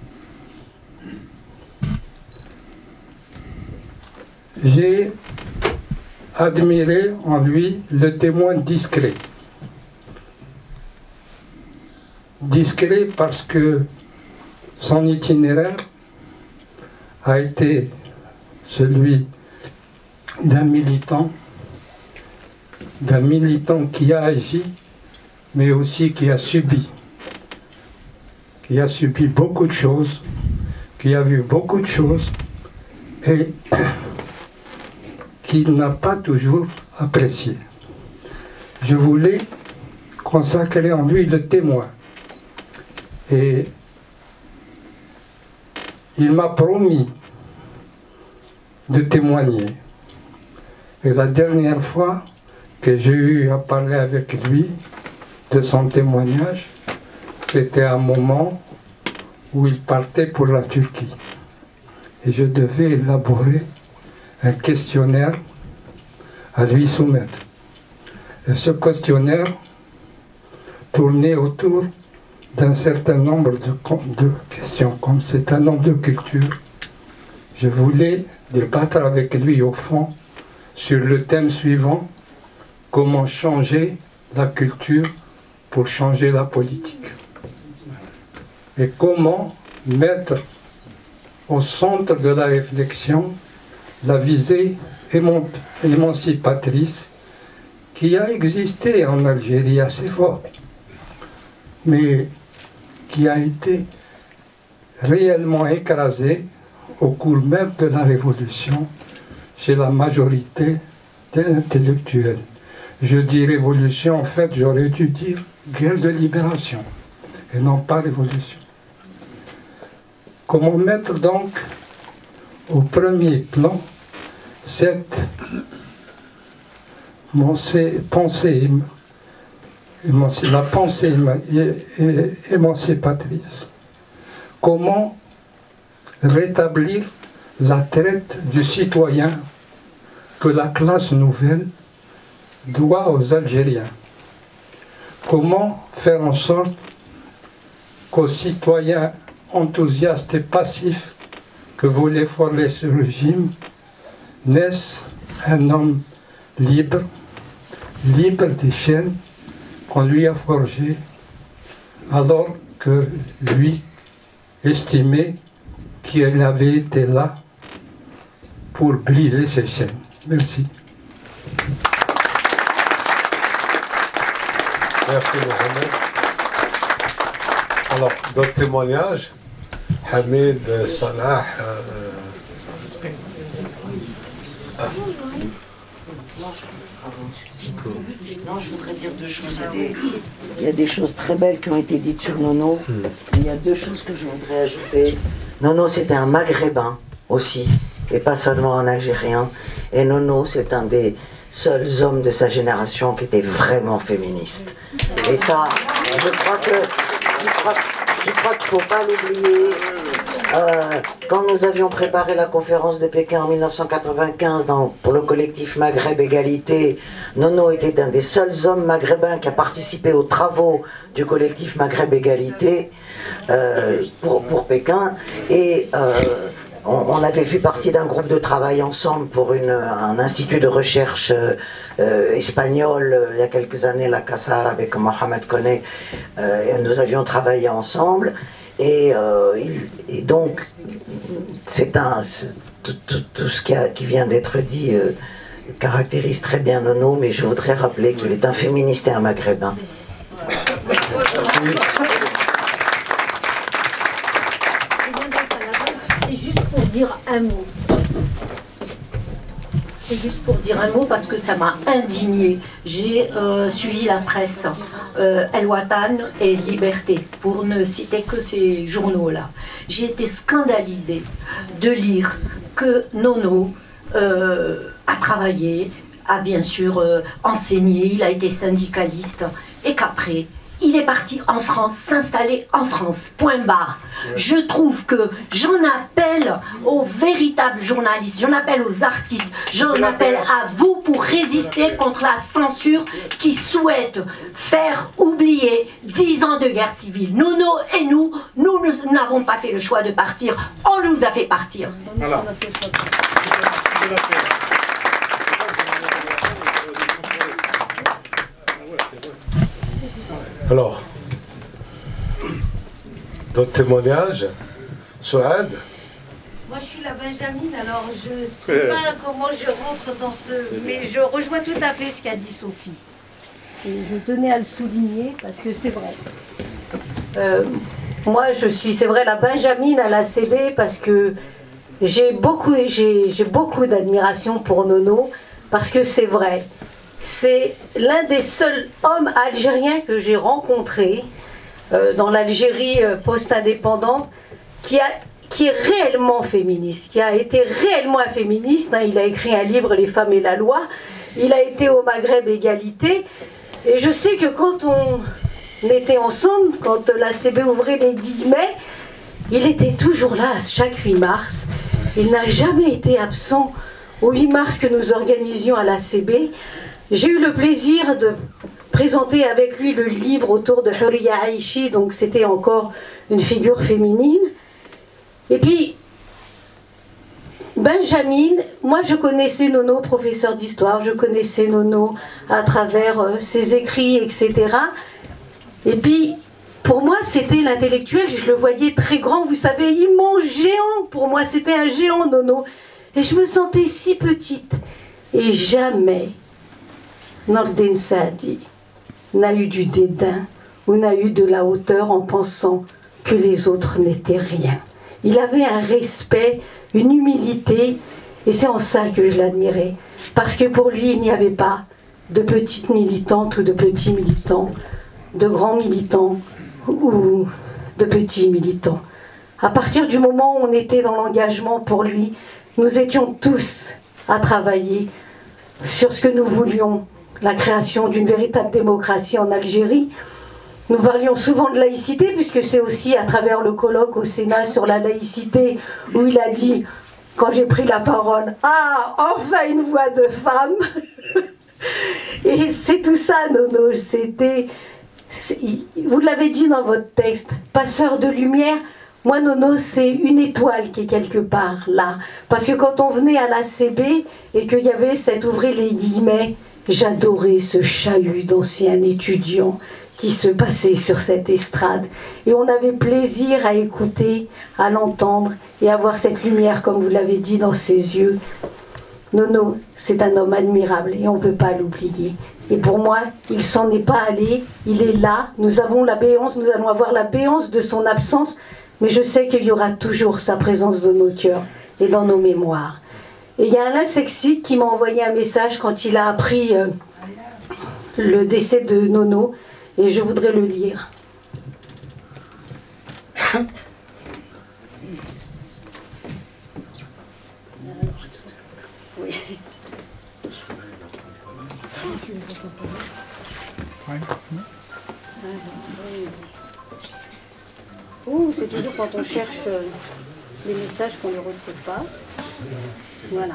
J'ai admiré en lui le témoin discret. Discret parce que son itinéraire a été celui d'un militant qui a agi, mais aussi qui a subi beaucoup de choses, qui a vu beaucoup de choses, et qui n'a pas toujours apprécié. Je voulais consacrer en lui le témoin. Et il m'a promis de témoigner. Et la dernière fois que j'ai eu à parler avec lui de son témoignage, c'était un moment où il partait pour la Turquie. Et je devais élaborer un questionnaire à lui soumettre. Et ce questionnaire tournait autour d'un certain nombre de questions, comme c'est un nombre de cultures. Je voulais débattre avec lui au fond sur le thème suivant: comment changer la culture pour changer la politique. Et comment mettre au centre de la réflexion la visée émancipatrice qui a existé en Algérie assez fort, mais qui a été réellement écrasée au cours même de la Révolution chez la majorité des intellectuels. Je dis révolution, en fait j'aurais dû dire guerre de libération et non pas révolution. Comment mettre donc au premier plan cette pensée émancipatrice? Comment rétablir la traite du citoyen que la classe nouvelle doit aux Algériens? Comment faire en sorte qu'aux citoyens enthousiastes et passifs que voulait forger ce régime naisse un homme libre, libre des chaînes qu'on lui a forgées, alors que lui estimait qu'il avait été là pour briser ces chaînes. Merci. Merci Mohamed. Alors, d'autres témoignages? Hamid, Salah. Non, je voudrais dire deux choses. Il y a des choses très belles qui ont été dites sur Nono. Il y a deux choses que je voudrais ajouter. Nono, c'était un Maghrébin aussi, et pas seulement un Algérien. Et Nono, c'est un des seuls hommes de sa génération qui était vraiment féministe. Et ça, je crois qu'il ne faut pas l'oublier. quand nous avions préparé la conférence de Pékin en 1995 pour le collectif Maghreb Égalité, Nono était un des seuls hommes maghrébins qui a participé aux travaux du collectif Maghreb Égalité pour Pékin, et on avait fait partie d'un groupe de travail ensemble pour un institut de recherche espagnol il y a quelques années, la Casa, avec Mohamed Koné, et nous avions travaillé ensemble. Et donc, tout ce qui vient d'être dit caractérise très bien Nono, mais je voudrais rappeler qu'il est un féministe et un maghrébin. C'est juste pour dire un mot. C'est juste pour dire un mot parce que ça m'a indignée. J'ai suivi la presse, El Watan et Liberté, pour ne citer que ces journaux-là. J'ai été scandalisée de lire que Nono a travaillé, a bien sûr enseigné, il a été syndicaliste, et qu'après, il est parti en France, s'installer en France, point barre. Je trouve que j'en appelle aux véritables journalistes, j'en appelle aux artistes, j'en appelle à vous pour résister contre la censure qui souhaite faire oublier 10 ans de guerre civile. Nono et nous n'avons pas fait le choix de partir, on nous a fait partir. Voilà. Alors, d'autres témoignages? Souad? Moi, je suis la Benjamine, alors je ne sais pas comment je rentre dans ce... Mais je rejoins tout à fait ce qu'a dit Sophie. Et je tenais à le souligner parce que c'est vrai. Moi, c'est vrai, la Benjamine à la CB parce que j'ai beaucoup d'admiration pour Nono, parce que c'est vrai. C'est l'un des seuls hommes algériens que j'ai rencontré dans l'Algérie post-indépendante qui est réellement féministe, qui a été réellement un féministe. Il a écrit un livre, Les femmes et la loi. Il a été au Maghreb Égalité. Et je sais que quand on était ensemble, quand la CB ouvrait les guillemets, il était toujours là, chaque 8 mars. Il n'a jamais été absent au 8 mars que nous organisions à la CB. J'ai eu le plaisir de présenter avec lui le livre autour de Huriya Aishi, donc c'était encore une figure féminine. Et puis, Benjamine, moi je connaissais Nono, professeur d'histoire, je connaissais Nono à travers ses écrits, etc. Et puis, pour moi, c'était l'intellectuel, je le voyais très grand, vous savez, immense géant. Pour moi, c'était un géant, Nono. Et je me sentais si petite. Et jamais Nordin Saadi n'a eu du dédain ou n'a eu de la hauteur en pensant que les autres n'étaient rien. Il avait un respect, une humilité, et c'est en ça que je l'admirais. Parce que pour lui, il n'y avait pas de petites militantes ou de petits militants, de grands militants ou de petits militants. À partir du moment où on était dans l'engagement pour lui, nous étions tous à travailler sur ce que nous voulions, la création d'une véritable démocratie en Algérie. Nous parlions souvent de laïcité, puisque c'est aussi à travers le colloque au Sénat sur la laïcité où il a dit, quand j'ai pris la parole, « Ah, enfin une voix de femme !» Et c'est tout ça, Nono, c'était... Vous l'avez dit dans votre texte, passeur de lumière. Moi, Nono, c'est une étoile qui est quelque part là. Parce que quand on venait à l'ACB et qu'il y avait cet, ouvrez les guillemets, j'adorais ce chahut d'anciens étudiants qui se passait sur cette estrade. Et on avait plaisir à écouter, à l'entendre et à voir cette lumière, comme vous l'avez dit, dans ses yeux. Nono, c'est un homme admirable et on ne peut pas l'oublier. Et pour moi, il s'en est pas allé, il est là, nous avons la béance, nous allons avoir la béance de son absence, mais je sais qu'il y aura toujours sa présence dans nos cœurs et dans nos mémoires. Et il y a Alain Sexic qui m'a envoyé un message quand il a appris le décès de Nono, et je voudrais le lire. Ouh, c'est toujours quand on cherche... les messages qu'on ne retrouve pas. Voilà.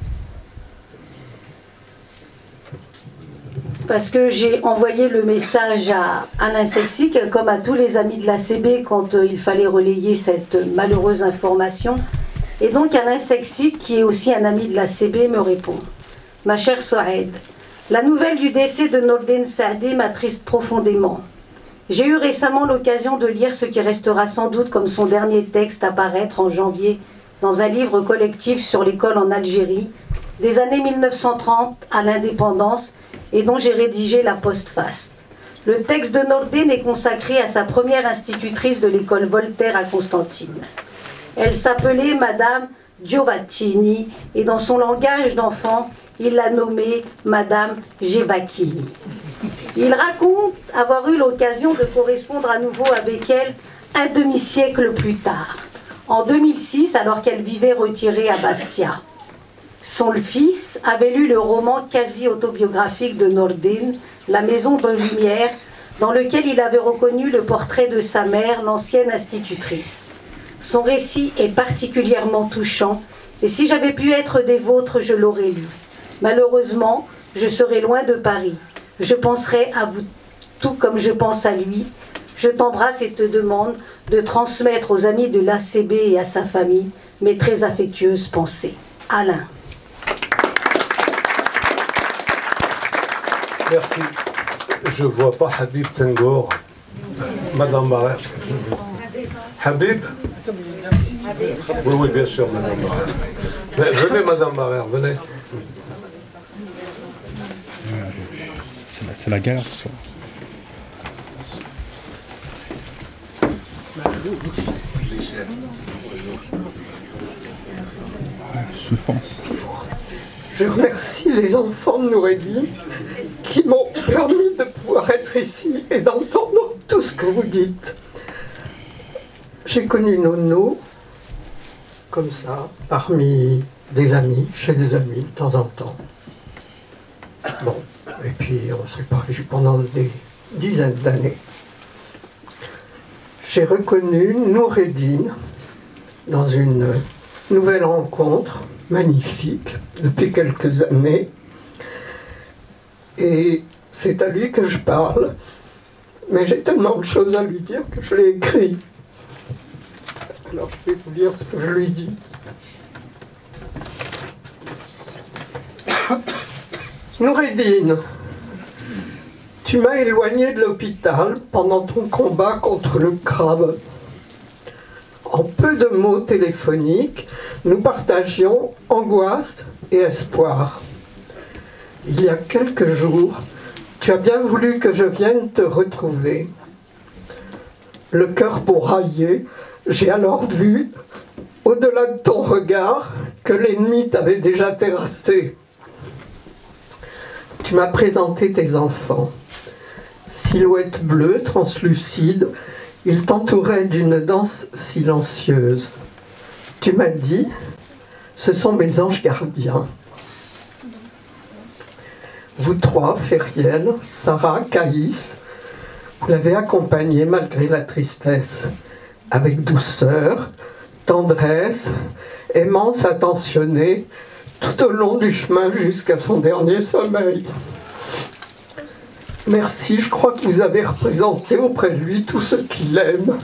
Parce que j'ai envoyé le message à Alain Sexic, comme à tous les amis de l'ACB, quand il fallait relayer cette malheureuse information. Et donc Alain Sexic, qui est aussi un ami de l'ACB, me répond. Ma chère Soaed, la nouvelle du décès de Nordin Saadi m'attriste profondément. J'ai eu récemment l'occasion de lire ce qui restera sans doute comme son dernier texte à paraître en janvier dans un livre collectif sur l'école en Algérie, des années 1930 à l'indépendance, et dont j'ai rédigé la postface. Le texte de Nordin est consacré à sa première institutrice de l'école Voltaire à Constantine. Elle s'appelait Madame Giovaccini, et dans son langage d'enfant, il l'a nommée Madame Gebacchini. Il raconte avoir eu l'occasion de correspondre à nouveau avec elle un demi-siècle plus tard, en 2006, alors qu'elle vivait retirée à Bastia. Son fils avait lu le roman quasi autobiographique de Nordin, La Maison de Lumière, dans lequel il avait reconnu le portrait de sa mère, l'ancienne institutrice. Son récit est particulièrement touchant, et si j'avais pu être des vôtres, je l'aurais lu. Malheureusement, je serai loin de Paris. Je penserai à vous tout comme je pense à lui. Je t'embrasse et te demande de transmettre aux amis de l'ACB et à sa famille mes très affectueuses pensées. Alain. Merci. Je ne vois pas Habib Tengour. Madame Marer. Habib? Oui, oui, bien sûr, Madame Marer. Mais venez, Madame Marer, venez. C'est la galère ce soir. Souffrance. Je remercie les enfants de Noureddin qui m'ont permis de pouvoir être ici et d'entendre tout ce que vous dites. J'ai connu Nono comme ça, parmi des amis, chez des amis, de temps en temps. Bon, et puis on ne s'est pas vu pendant des dizaines d'années. J'ai reconnu Noureddin dans une nouvelle rencontre magnifique depuis quelques années. Et c'est à lui que je parle, mais j'ai tellement de choses à lui dire que je l'ai écrit. Alors je vais vous lire ce que je lui dis. Noureddin, tu m'as éloigné de l'hôpital pendant ton combat contre le crabe. En peu de mots téléphoniques, nous partagions angoisse et espoir. Il y a quelques jours, tu as bien voulu que je vienne te retrouver. Le cœur bourraillé, j'ai alors vu, au-delà de ton regard, que l'ennemi t'avait déjà terrassé. Tu m'as présenté tes enfants. Silhouette bleue, translucide, ils t'entouraient d'une danse silencieuse. Tu m'as dit, ce sont mes anges gardiens. Vous trois, Férienne, Sarah, Caïs, vous l'avez accompagné malgré la tristesse, avec douceur, tendresse, aimance attentionnée, tout au long du chemin jusqu'à son dernier sommeil. Merci, je crois que vous avez représenté auprès de lui tout ce qu'il aime.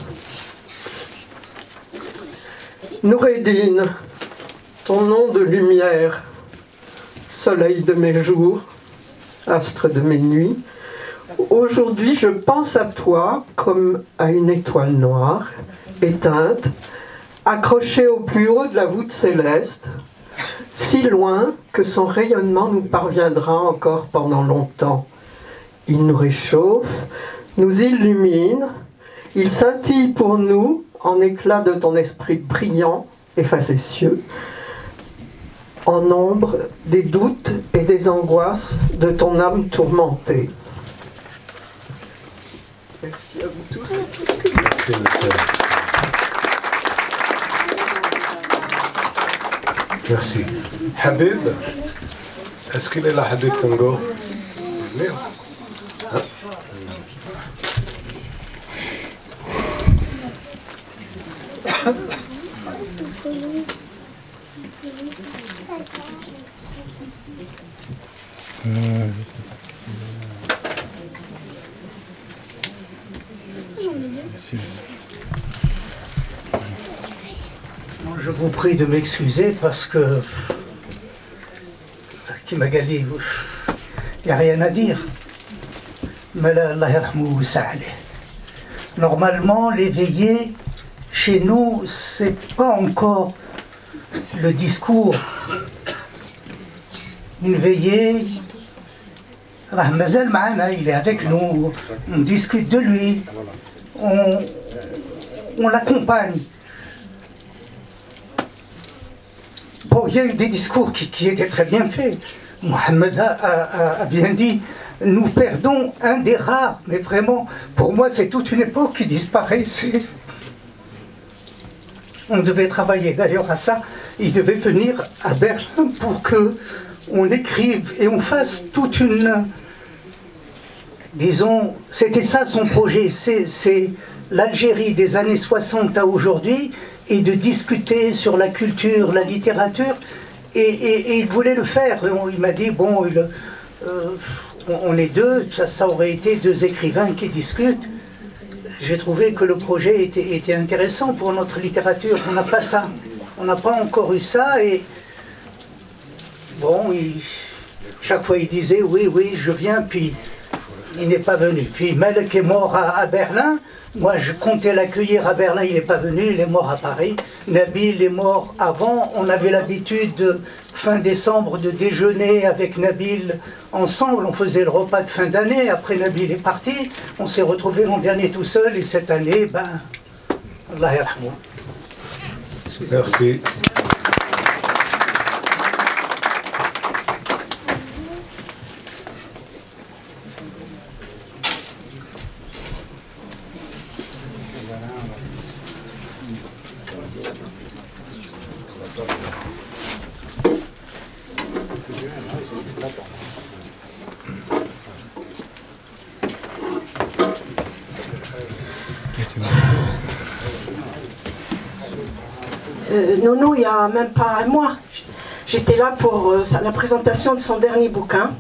Noureddin, ton nom de lumière, soleil de mes jours, astre de mes nuits, aujourd'hui je pense à toi comme à une étoile noire, éteinte, accrochée au plus haut de la voûte céleste, si loin que son rayonnement nous parviendra encore pendant longtemps. Il nous réchauffe, nous illumine, il scintille pour nous en éclat de ton esprit brillant et facétieux, en ombre des doutes et des angoisses de ton âme tourmentée. Merci à vous tous. Merci. Habib, est-ce qu'il est là, Habib Tango? Hein? Je vous prie de m'excuser parce que Kimagali, il n'y a rien à dire. Mais là, Allah yarhamou sa'aleh. Normalement, les veillées, chez nous, c'est pas encore le discours. Une veillée, Rahmazel Ma'ana, il est avec nous, on discute de lui, on l'accompagne. Bon, il y a eu des discours qui étaient très bien faits. Mohamed a bien dit, nous perdons un des rares, mais vraiment, pour moi, c'est toute une époque qui disparaît. On devait travailler d'ailleurs à ça. Il devait venir à Berlin pour qu'on écrive et on fasse toute une... Disons, c'était ça son projet. C'est l'Algérie des années 60 à aujourd'hui, et de discuter sur la culture, la littérature, et il voulait le faire. Il m'a dit, bon, on est deux, ça aurait été deux écrivains qui discutent. J'ai trouvé que le projet était intéressant pour notre littérature. On n'a pas ça, on n'a pas encore eu ça, et bon, chaque fois il disait, oui, je viens, puis il n'est pas venu. Puis Malek est mort à Berlin. Moi, je comptais l'accueillir à Berlin, il n'est pas venu, il est mort à Paris. Nabil est mort avant. On avait l'habitude, fin décembre, de déjeuner avec Nabil ensemble. On faisait le repas de fin d'année. Après, Nabil est parti. On s'est retrouvés l'an dernier tout seul. Et cette année, ben, Allah yarhamou. Merci. Nono, il n'y a même pas un mois, j'étais là pour la présentation de son dernier bouquin.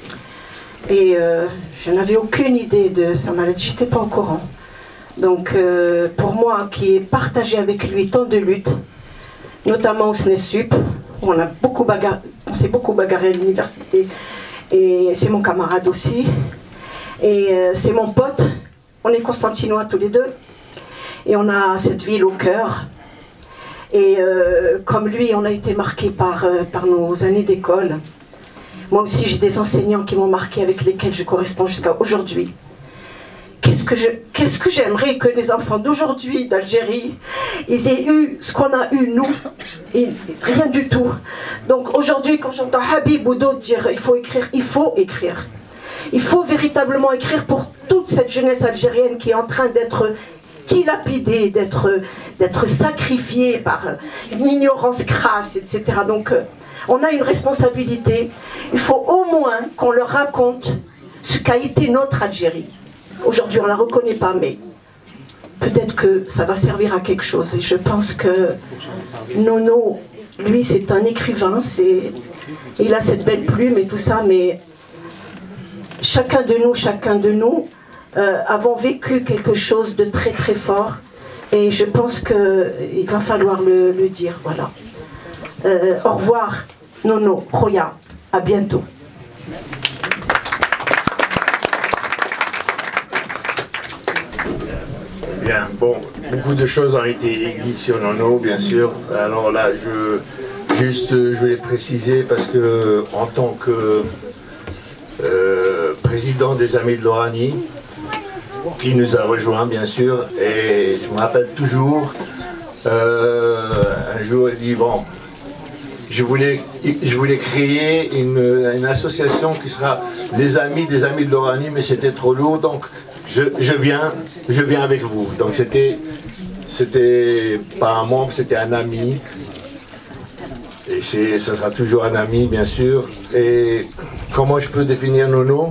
Et je n'avais aucune idée de sa maladie, je n'étais pas au courant. Donc pour moi, qui ai partagé avec lui tant de luttes, notamment au SNESUP, où on s'est beaucoup bagarré à l'université, et c'est mon camarade aussi, et c'est mon pote, on est constantinois tous les deux, et on a cette ville au cœur. Et comme lui, on a été marqué par nos années d'école. Moi aussi, j'ai des enseignants qui m'ont marqué, avec lesquels je corresponds jusqu'à aujourd'hui. Qu'est-ce que j'aimerais que les enfants d'aujourd'hui, d'Algérie, ils aient eu ce qu'on a eu, nous, et rien du tout. Donc aujourd'hui, quand j'entends Habib ou d'autres dire il faut écrire, il faut écrire. Il faut véritablement écrire pour toute cette jeunesse algérienne qui est en train d'être dilapidée, d'être sacrifiée par une ignorance crasse, etc. Donc on a une responsabilité. Il faut au moins qu'on leur raconte ce qu'a été notre Algérie. Aujourd'hui on ne la reconnaît pas, mais peut-être que ça va servir à quelque chose. Et je pense que Nono, lui c'est un écrivain, il a cette belle plume et tout ça, mais chacun de nous, avons vécu quelque chose de très très fort, et je pense qu'il va falloir le dire. Voilà. Au revoir Nono, Roya, à bientôt. Bien, bon, beaucoup de choses ont été dites sur Nono, bien sûr. Alors là, je voulais préciser, parce que en tant que président des Amis de l'Oranie, qui nous a rejoints, bien sûr, et je me rappelle toujours, un jour, il dit, bon, je voulais créer une association qui sera des Amis de l'Oranie, mais c'était trop lourd, donc je viens avec vous. Donc c'était pas un membre, c'était un ami, et ça sera toujours un ami, bien sûr. Et comment je peux définir Nono?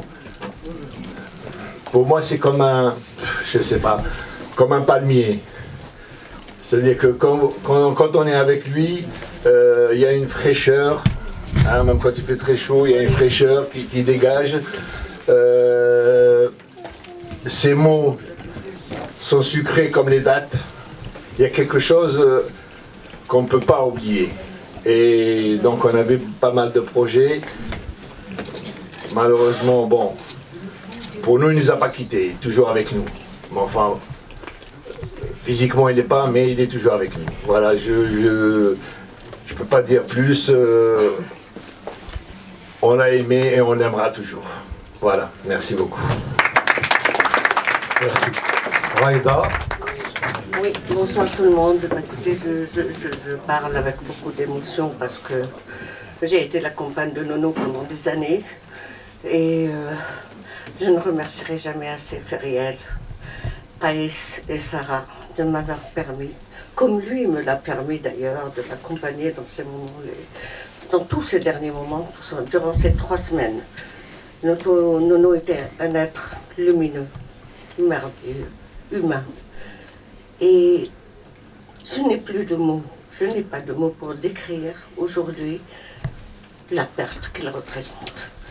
Pour moi, c'est comme un, je sais pas, comme un palmier. C'est-à-dire que quand on est avec lui, il y a une fraîcheur, hein, même quand il fait très chaud, il y a une fraîcheur qui dégage. Ces mots sont sucrés comme les dattes. Il y a quelque chose qu'on ne peut pas oublier. Et donc on avait pas mal de projets. Malheureusement, bon, pour nous, il ne nous a pas quittés, toujours avec nous. Mais enfin, physiquement, il n'est pas, mais il est toujours avec nous. Voilà, je ne peux pas dire plus. On l'a aimé et on l'aimera toujours. Voilà, merci beaucoup. Merci. Raïda. Oui, bonsoir tout le monde. Bah, écoutez, je parle avec beaucoup d'émotion parce que j'ai été la compagne de Nono pendant des années. Et je ne remercierai jamais assez Feriel, Aïs et Sarah de m'avoir permis, comme lui me l'a permis d'ailleurs, de l'accompagner dans ces moments, dans tous ces derniers moments, durant ces 3 semaines. Nono était un être lumineux, merveilleux, humain. Et je n'ai plus de mots, je n'ai pas de mots pour décrire aujourd'hui la perte qu'il représente.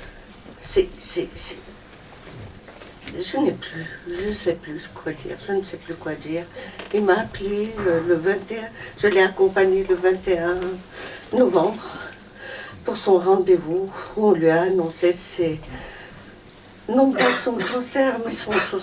Je n'ai plus, je ne sais plus quoi dire, je ne sais plus quoi dire. Il m'a appelé le 21, je l'ai accompagné le 21 novembre pour son rendez-vous où on lui a annoncé non pas son cancer, mais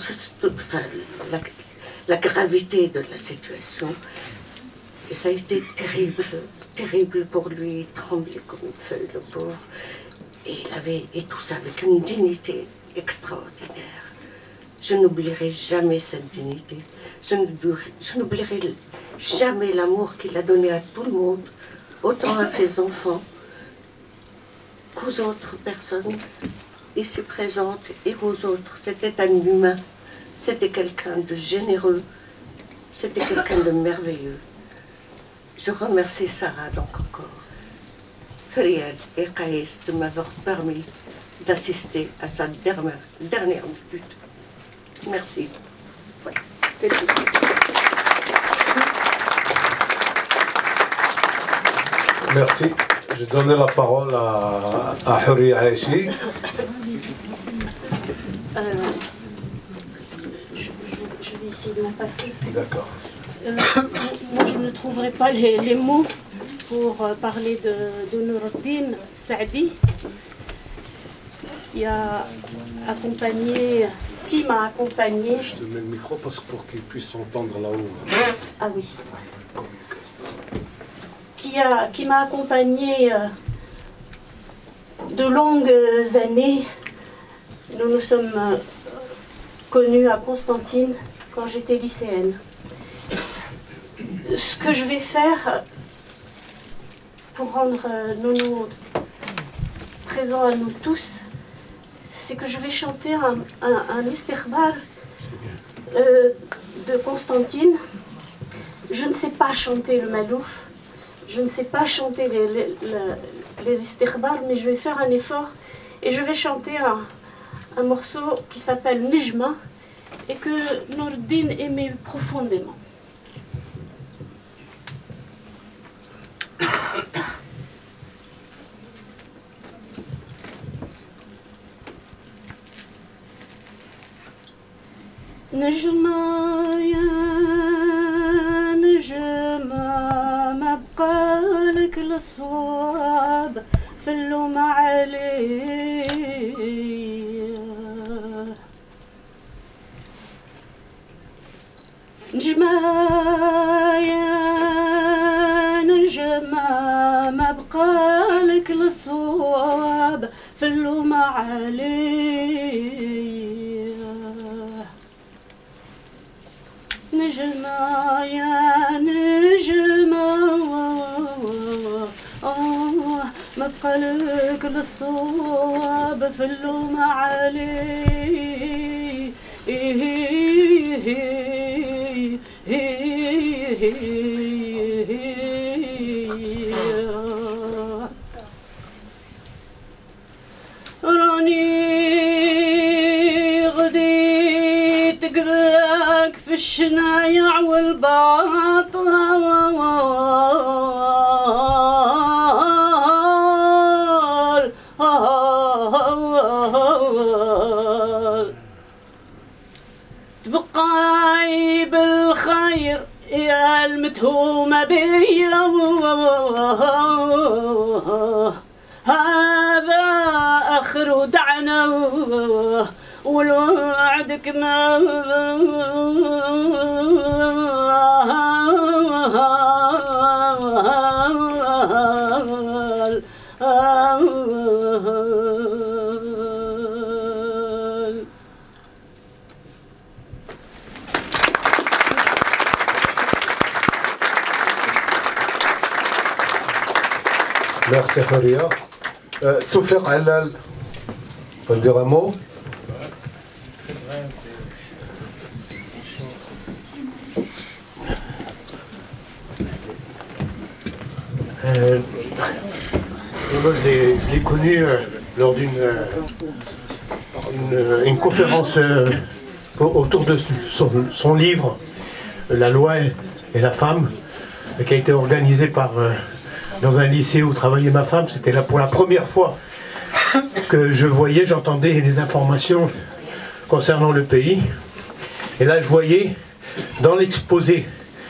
la gravité de la situation. Et ça a été terrible, terrible pour lui, il tremblait comme une feuille, le pauvre. Et tout ça avec une dignité extraordinaire. Je n'oublierai jamais cette dignité. Je n'oublierai jamais l'amour qu'il a donné à tout le monde, autant à ses enfants qu'aux autres personnes ici présentes et aux autres. C'était un humain, c'était quelqu'un de généreux, c'était quelqu'un de merveilleux. Je remercie Sarah donc encore. Feriel et Kaïs de m'avoir permis d'assister à sa dernière minute. Merci. Ouais, c'est tout. Merci. Je donne la parole à Huri Aïchi. Je vais essayer de m'en passer. D'accord. Moi, je ne trouverai pas les mots pour parler de Noureddin Saadi, qui a accompagné, qui m'a accompagné. Je te mets le micro pour qu'il puisse entendre là-haut. Ah oui. Qui m'a accompagné de longues années. Nous nous sommes connus à Constantine quand j'étais lycéenne. Ce que je vais faire pour rendre Nono présent à nous tous, c'est que je vais chanter un istighbar de Constantine. Je ne sais pas chanter le malouf, je ne sais pas chanter les istighbars, mais je vais faire un effort et je vais chanter un morceau qui s'appelle Nijma et que Noureddin aimait profondément. نجمة يا نجمة ما بقالك للصواب في اللوم عليه نجمة يا نجمة ما بقالك للصواب في اللوم عليه نجمة يا نجمة ما بقالك للصواب في اللوم عليه راني غديت قذاك في في الشنايع والباطل تبقاي بالخير يا المتهومة بي هذا آخر دعنا والوعد كمان Merci Khalia. Toufiq Halal, on peut dire un mot? Je l'ai connu lors d'une conférence autour de son livre La loi et la femme, qui a été organisée dans un lycée où travaillait ma femme. C'était là pour la première fois que j'entendais des informations concernant le pays. Et là, je voyais dans l'exposé,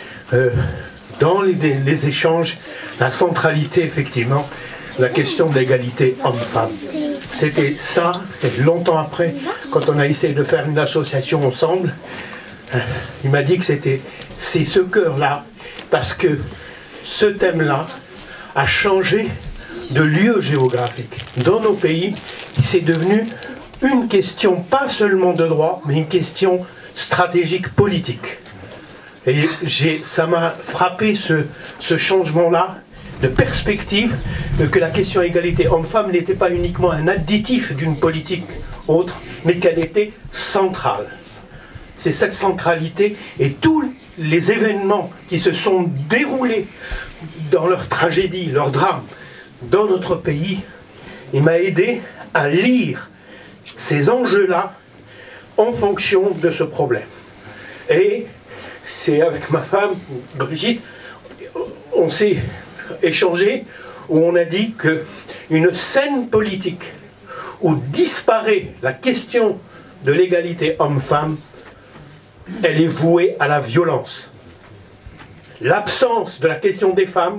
dans les échanges, la centralité, effectivement, la question de l'égalité homme-femme. C'était ça, et longtemps après, quand on a essayé de faire une association ensemble, il m'a dit que c'est ce cœur-là, parce que ce thème-là a changé de lieu géographique. Dans nos pays, c'est devenu une question, pas seulement de droit, mais une question stratégique politique. Et ça m'a frappé ce changement-là de perspective, que la question égalité homme-femme n'était pas uniquement un additif d'une politique autre, mais qu'elle était centrale. C'est cette centralité et tous les événements qui se sont déroulés dans leur tragédie, leur drame, dans notre pays, il m'a aidé à lire ces enjeux-là en fonction de ce problème. Et c'est avec ma femme, Brigitte, on s'est échangé, où on a dit qu'une scène politique où disparaît la question de l'égalité homme-femme, elle est vouée à la violence. L'absence de la question des femmes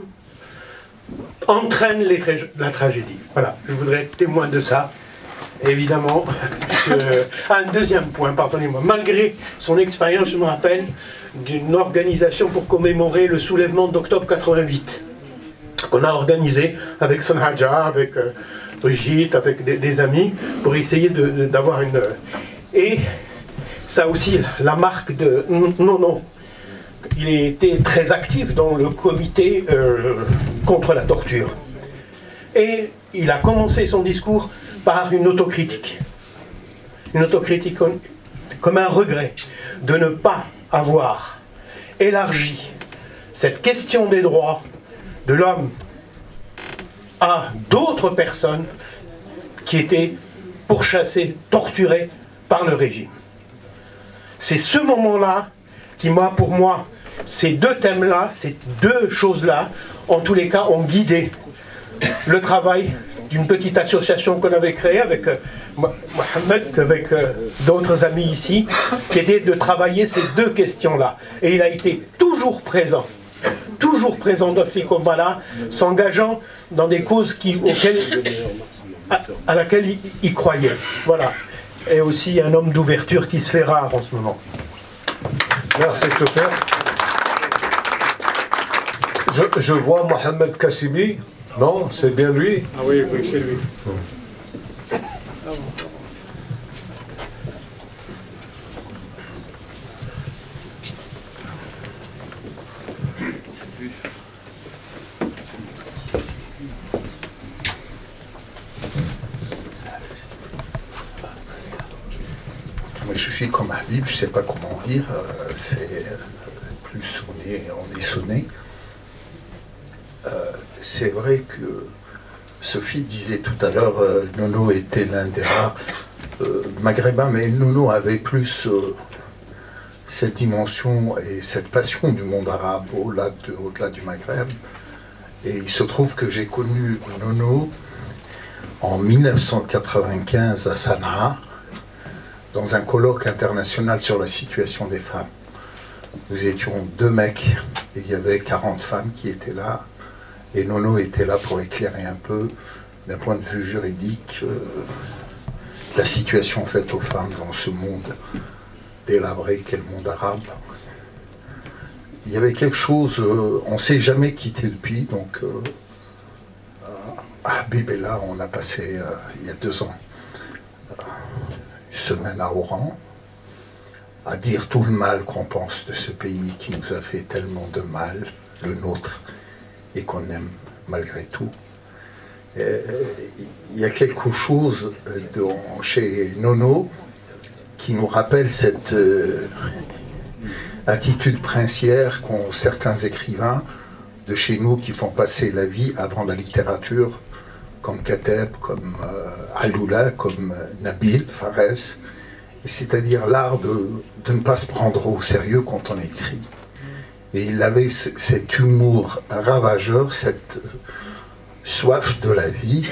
entraîne la tragédie. Voilà, je voudrais être témoin de ça. Évidemment, un deuxième point, pardonnez-moi. Malgré son expérience, je me rappelle d'une organisation pour commémorer le soulèvement d'octobre 88, qu'on a organisé avec Sonhaja, avec Brigitte, avec des amis, pour essayer d'avoir une... Et ça aussi, la marque de Nono. Il était très actif dans le comité contre la torture. Et il a commencé son discours par une autocritique. Une autocritique comme un regret de ne pas avoir élargi cette question des droits de l'homme à d'autres personnes qui étaient pourchassées, torturées par le régime. C'est ce moment-là qui pour moi, ces deux thèmes-là, ces deux choses-là, en tous les cas, ont guidé le travail d'une petite association qu'on avait créée avec Mohamed, avec d'autres amis ici, qui était de travailler ces deux questions-là. Et il a été toujours présent dans ces combats-là, s'engageant dans des causes à laquelle il croyait. Voilà. Et aussi un homme d'ouverture qui se fait rare en ce moment. Merci Toufiq. Je vois Mohamed Kassimi. Non, c'est bien lui? Ah oui, oui, c'est lui. Moi, je suis comme Habib, je ne sais pas comment dire, plus on est sonné. C'est vrai que Sophie disait tout à l'heure, Nono était l'un des rares maghrébins, mais Nono avait plus cette dimension et cette passion du monde arabe au-delà du Maghreb. Et il se trouve que j'ai connu Nono en 1995 à Sanaa, dans un colloque international sur la situation des femmes. Nous étions 2 mecs et il y avait 40 femmes qui étaient là. Et Nono était là pour éclairer un peu, d'un point de vue juridique, la situation faite aux femmes dans ce monde délabré qu'est le monde arabe. Il y avait quelque chose, on ne s'est jamais quitté depuis, donc à Habib et là, on a passé, il y a 2 ans, une semaine à Oran, à dire tout le mal qu'on pense de ce pays qui nous a fait tellement de mal, le nôtre, et qu'on aime malgré tout. Il y a quelque chose chez Nono qui nous rappelle cette attitude princière qu'ont certains écrivains de chez nous qui font passer la vie avant la littérature, comme Kateb, comme Aloula, comme Nabil Fares, c'est-à-dire l'art de ne pas se prendre au sérieux quand on écrit. Et il avait cet humour ravageur, cette soif de la vie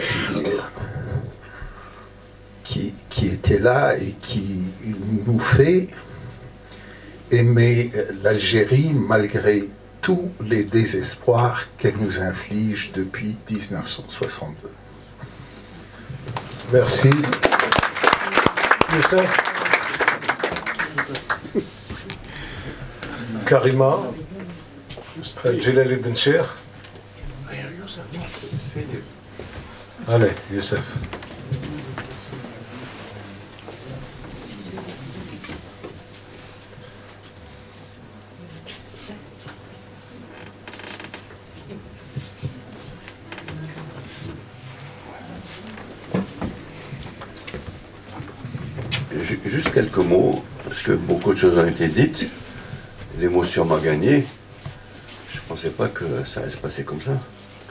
qui était là et qui nous fait aimer l'Algérie malgré tous les désespoirs qu'elle nous inflige depuis 1962. Merci. Youssef. Karima. Djelal Ibn Cheikh. Allez, Youssef. Juste quelques mots, parce que beaucoup de choses ont été dites. L'émotion m'a gagné. Je ne pensais pas que ça allait se passer comme ça.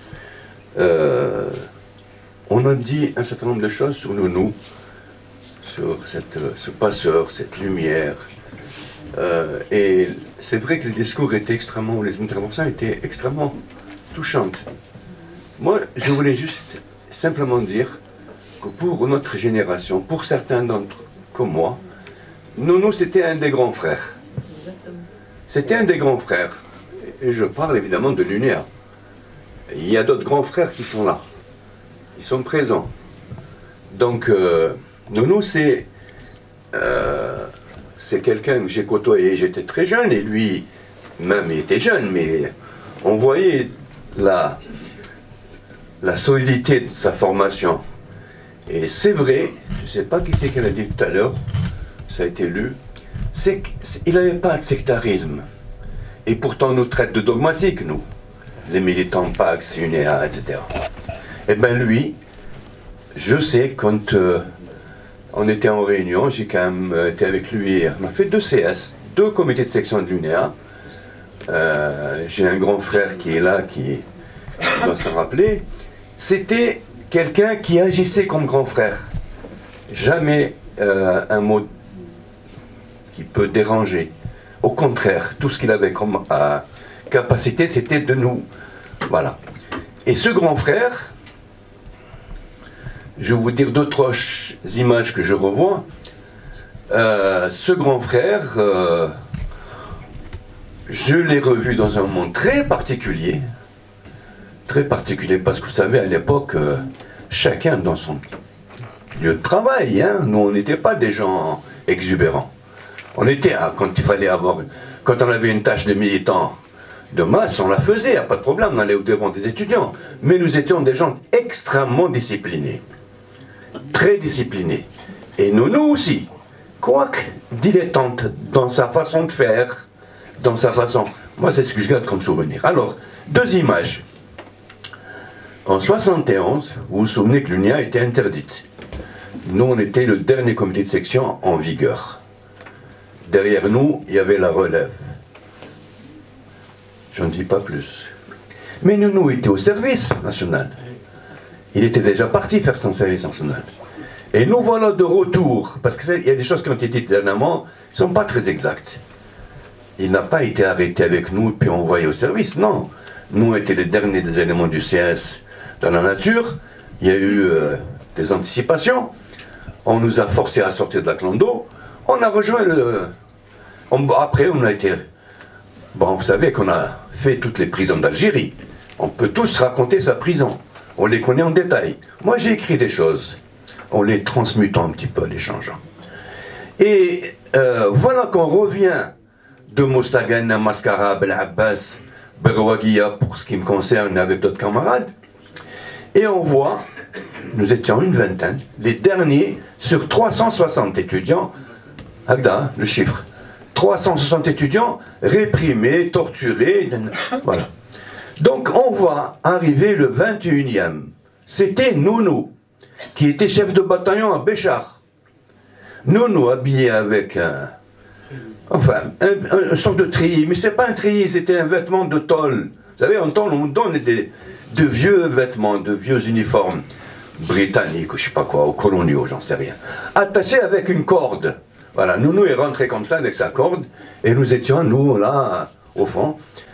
On a dit un certain nombre de choses sur Nono, sur ce passeur, cette lumière. Et c'est vrai que les discours étaient extrêmement, les interventions étaient extrêmement touchantes. Moi, je voulais juste simplement dire que pour notre génération, pour certains d'entre comme moi, Nono c'était un des grands frères. C'était un des grands frères. Et je parle évidemment de l'UNEA. Il y a d'autres grands frères qui sont là. Ils sont présents. Donc, Nono, c'est quelqu'un que j'ai côtoyé. J'étais très jeune et lui, même, il était jeune, mais on voyait la solidité de sa formation. Et c'est vrai, je ne sais pas qui c'est qu'elle a dit tout à l'heure, ça a été lu, c'est qu'il n'avait pas de sectarisme. Et pourtant, on nous traite de dogmatiques, nous, les militants Pax, UNEA, etc. Eh bien, lui, je sais, quand on était en réunion, j'ai quand même été avec lui, on a fait 2 CS, 2 comités de section de l'UNEA. J'ai un grand frère qui est là, qui doit s'en rappeler. C'était quelqu'un qui agissait comme grand frère. Jamais un mot qui peut déranger. Au contraire, tout ce qu'il avait comme capacité, c'était de nous... Voilà. Et ce grand frère, je vais vous dire 2-3 images que je revois. Ce grand frère, je l'ai revu dans un moment très particulier. Très particulier, parce que vous savez, à l'époque, chacun dans son lieu de travail, hein, nous on n'était pas des gens exubérants. On était, quand il fallait avoir, quand on avait une tâche de militant de masse, on la faisait, pas de problème, on allait au devant des étudiants. Mais nous étions des gens extrêmement disciplinés, très disciplinés. Et nous aussi, quoique dilettante dans sa façon de faire, dans sa façon. Moi, c'est ce que je garde comme souvenir. Alors, 2 images. En 71, vous vous souvenez que l'UNEA était interdite. Nous, on était le dernier comité de section en vigueur. Derrière nous, il y avait la relève. J'en dis pas plus. Mais Nono était au service national. Il était déjà parti faire son service national. Et nous voilà de retour, parce qu'il y a des choses qui ont été dites dernièrement, qui ne sont pas très exactes. il n'a pas été arrêté avec nous puis envoyé au service, non. Nous, on était les derniers des éléments du CS dans la nature. Il y a eu des anticipations. On nous a forcés à sortir de la clando. On a rejoint le... Après, on a été... Bon, vous savez qu'on a fait toutes les prisons d'Algérie. On peut tous raconter sa prison. On les connaît en détail. Moi, j'ai écrit des choses. On les transmutant un petit peu, les changeant. Et voilà qu'on revient de Moustagana, Mascara, Bel Abbas, Berwaguia, pour ce qui me concerne, avec d'autres camarades. Et on voit, nous étions une vingtaine, les derniers sur 360 étudiants, Agda, le chiffre, 360 étudiants réprimés, torturés, voilà. Donc on voit arriver le 21e. C'était Nounou, qui était chef de bataillon à Béchar. Nounou habillé avec une sorte de treillis, mais c'est pas un treillis, c'était un vêtement de tôle. Vous savez, en tôle, on donne de vieux vêtements, de vieux uniformes britanniques, ou je sais pas quoi, ou coloniaux, j'en sais rien. Attachés avec une corde. Voilà, Nounou est rentré comme ça avec sa corde, et nous étions, nous, là, au fond.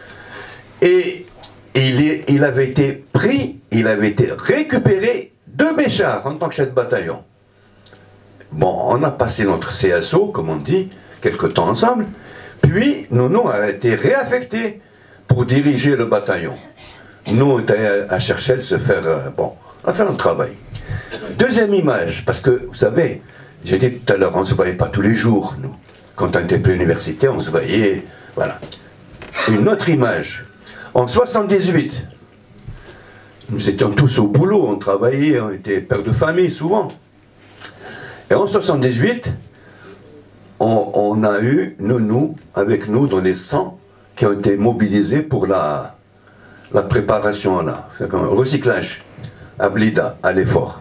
Et il avait été pris, il avait été récupéré de Béchar en tant que chef de bataillon. Bon, on a passé notre CSO, comme on dit, quelque temps ensemble, puis Nounou a été réaffecté pour diriger le bataillon. Nous, on était à chercher de se faire... bon, on a fait notre travail. Deuxième image, parce que, vous savez, j'ai dit tout à l'heure, on ne se voyait pas tous les jours, nous. Quand on était à l'université, on se voyait... Voilà. Une autre image. En 78, nous étions tous au boulot, on travaillait, on était pères de famille souvent. Et en 78, on a eu Nounou avec nous dans les 100 qui ont été mobilisés pour la préparation là, le recyclage à Blida, à l'effort.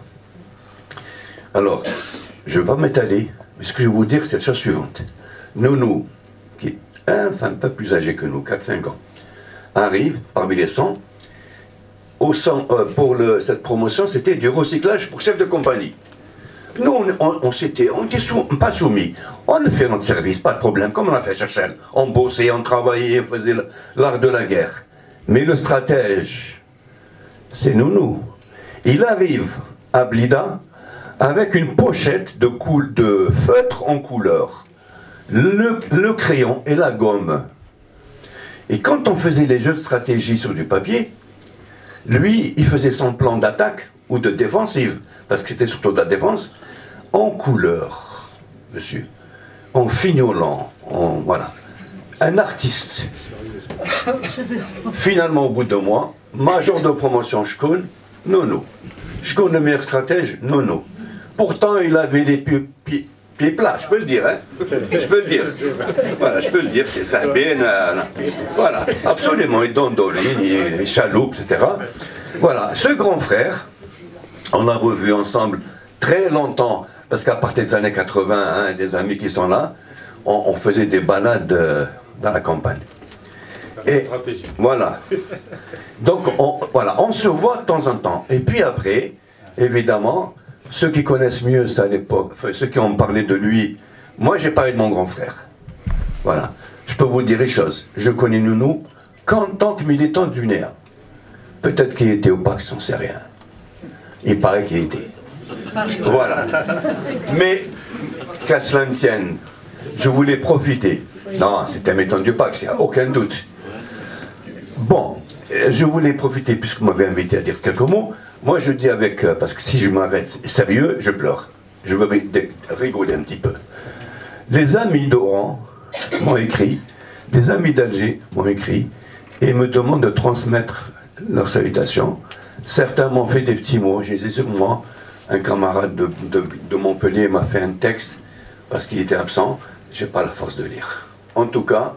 Alors, je ne vais pas m'étaler, mais ce que je vais vous dire, c'est la chose suivante. Nounou, qui est un peu plus âgé que nous, 4-5 ans, arrive parmi les 100. Pour cette promotion, c'était du recyclage pour chef de compagnie. Nous, on n'était pas soumis. On a fait notre service, pas de problème, comme on a fait Cherchel. On bossait, on travaillait, on faisait l'art de la guerre. Mais le stratège, c'est Nounou. Il arrive à Blida avec une pochette de feutre en couleur, le crayon et la gomme. Et quand on faisait les jeux de stratégie sur du papier, lui, il faisait son plan d'attaque ou de défensive, parce que c'était surtout de la défense, en couleur, monsieur, en fignolant, voilà. Un artiste. Finalement, au bout de 2 mois, major de promotion Shkoun, Nounou. Shkoun, le meilleur stratège, Nounou. Pourtant, il avait les pieds plats, je peux le dire, hein. Je peux le dire. Voilà, je peux le dire, c'est ça, bien, voilà, absolument, il dondoline, il chaloupe, etc. Voilà, ce grand frère, on l'a revu ensemble très longtemps, parce qu'à partir des années 80, hein, des amis qui sont là, on faisait des balades dans la campagne. Et voilà. Donc, on se voit de temps en temps. Et puis après, évidemment, ceux qui connaissent mieux ça à l'époque, ceux qui ont parlé de lui, moi j'ai parlé de mon grand frère. Voilà. Je peux vous dire une chose. Je connais Nounou qu'en tant que militant du NEA. Peut-être qu'il était au Pax, on ne sait rien. Il paraît qu'il était. Voilà. Mais, qu'à cela ne tienne, je voulais profiter. Non, c'était un militant du Pax, il n'y a aucun doute. Bon, je voulais profiter, puisque vous m'avez invité à dire quelques mots. Moi, je dis parce que si je m'arrête sérieux, je pleure. Je veux rigoler un petit peu. Les amis d'Oran m'ont écrit, les amis d'Alger m'ont écrit, et me demandent de transmettre leurs salutations. Certains m'ont fait des petits mots, j'ai les ai sur moi. Un camarade de Montpellier m'a fait un texte, parce qu'il était absent, je n'ai pas la force de lire. En tout cas,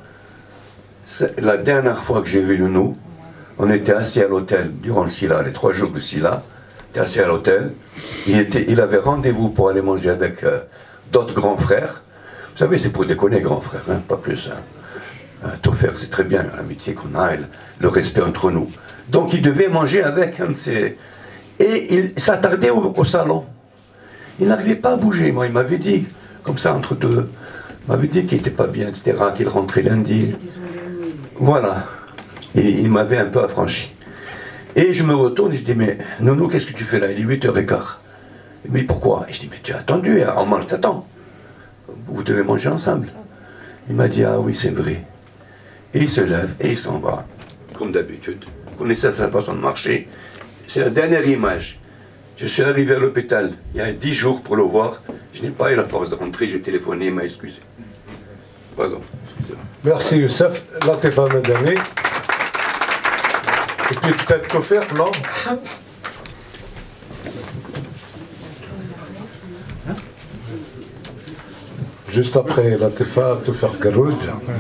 la dernière fois que j'ai vu Nounou, on était assis à l'hôtel durant le Sila, les 3 jours du Sila. On était assis à l'hôtel. Il avait rendez-vous pour aller manger avec d'autres grands frères. Vous savez, c'est pour déconner, grands frères, hein, pas plus. Hein. Tout faire, c'est très bien, l'amitié qu'on a, le respect entre nous. Donc il devait manger avec un de ses... Et il s'attardait au salon. Il n'arrivait pas à bouger. Moi, il m'avait dit, comme ça, entre m'avait dit qu'il n'était pas bien, etc., qu'il rentrait lundi. Voilà. Et il m'avait un peu affranchi. Et je me retourne et je dis, mais Nono, qu'est-ce que tu fais là? Il est 8h15. Il me dit, pourquoi? Et je dis, mais tu as attendu, on mange, t'attends. Vous devez manger ensemble. Il m'a dit, ah oui, c'est vrai. Et il se lève et il s'en va. Comme d'habitude. Vous connaissez sa façon de marcher. C'est la dernière image. Je suis arrivé à l'hôpital il y a 10 jours pour le voir. Je n'ai pas eu la force de rentrer, j'ai téléphoné, il m'a excusé. Voilà. Merci Youssef. Là, t'es pas madame. Et puis peut-être que faire, non? Juste après la Tefa, te faire Garouj.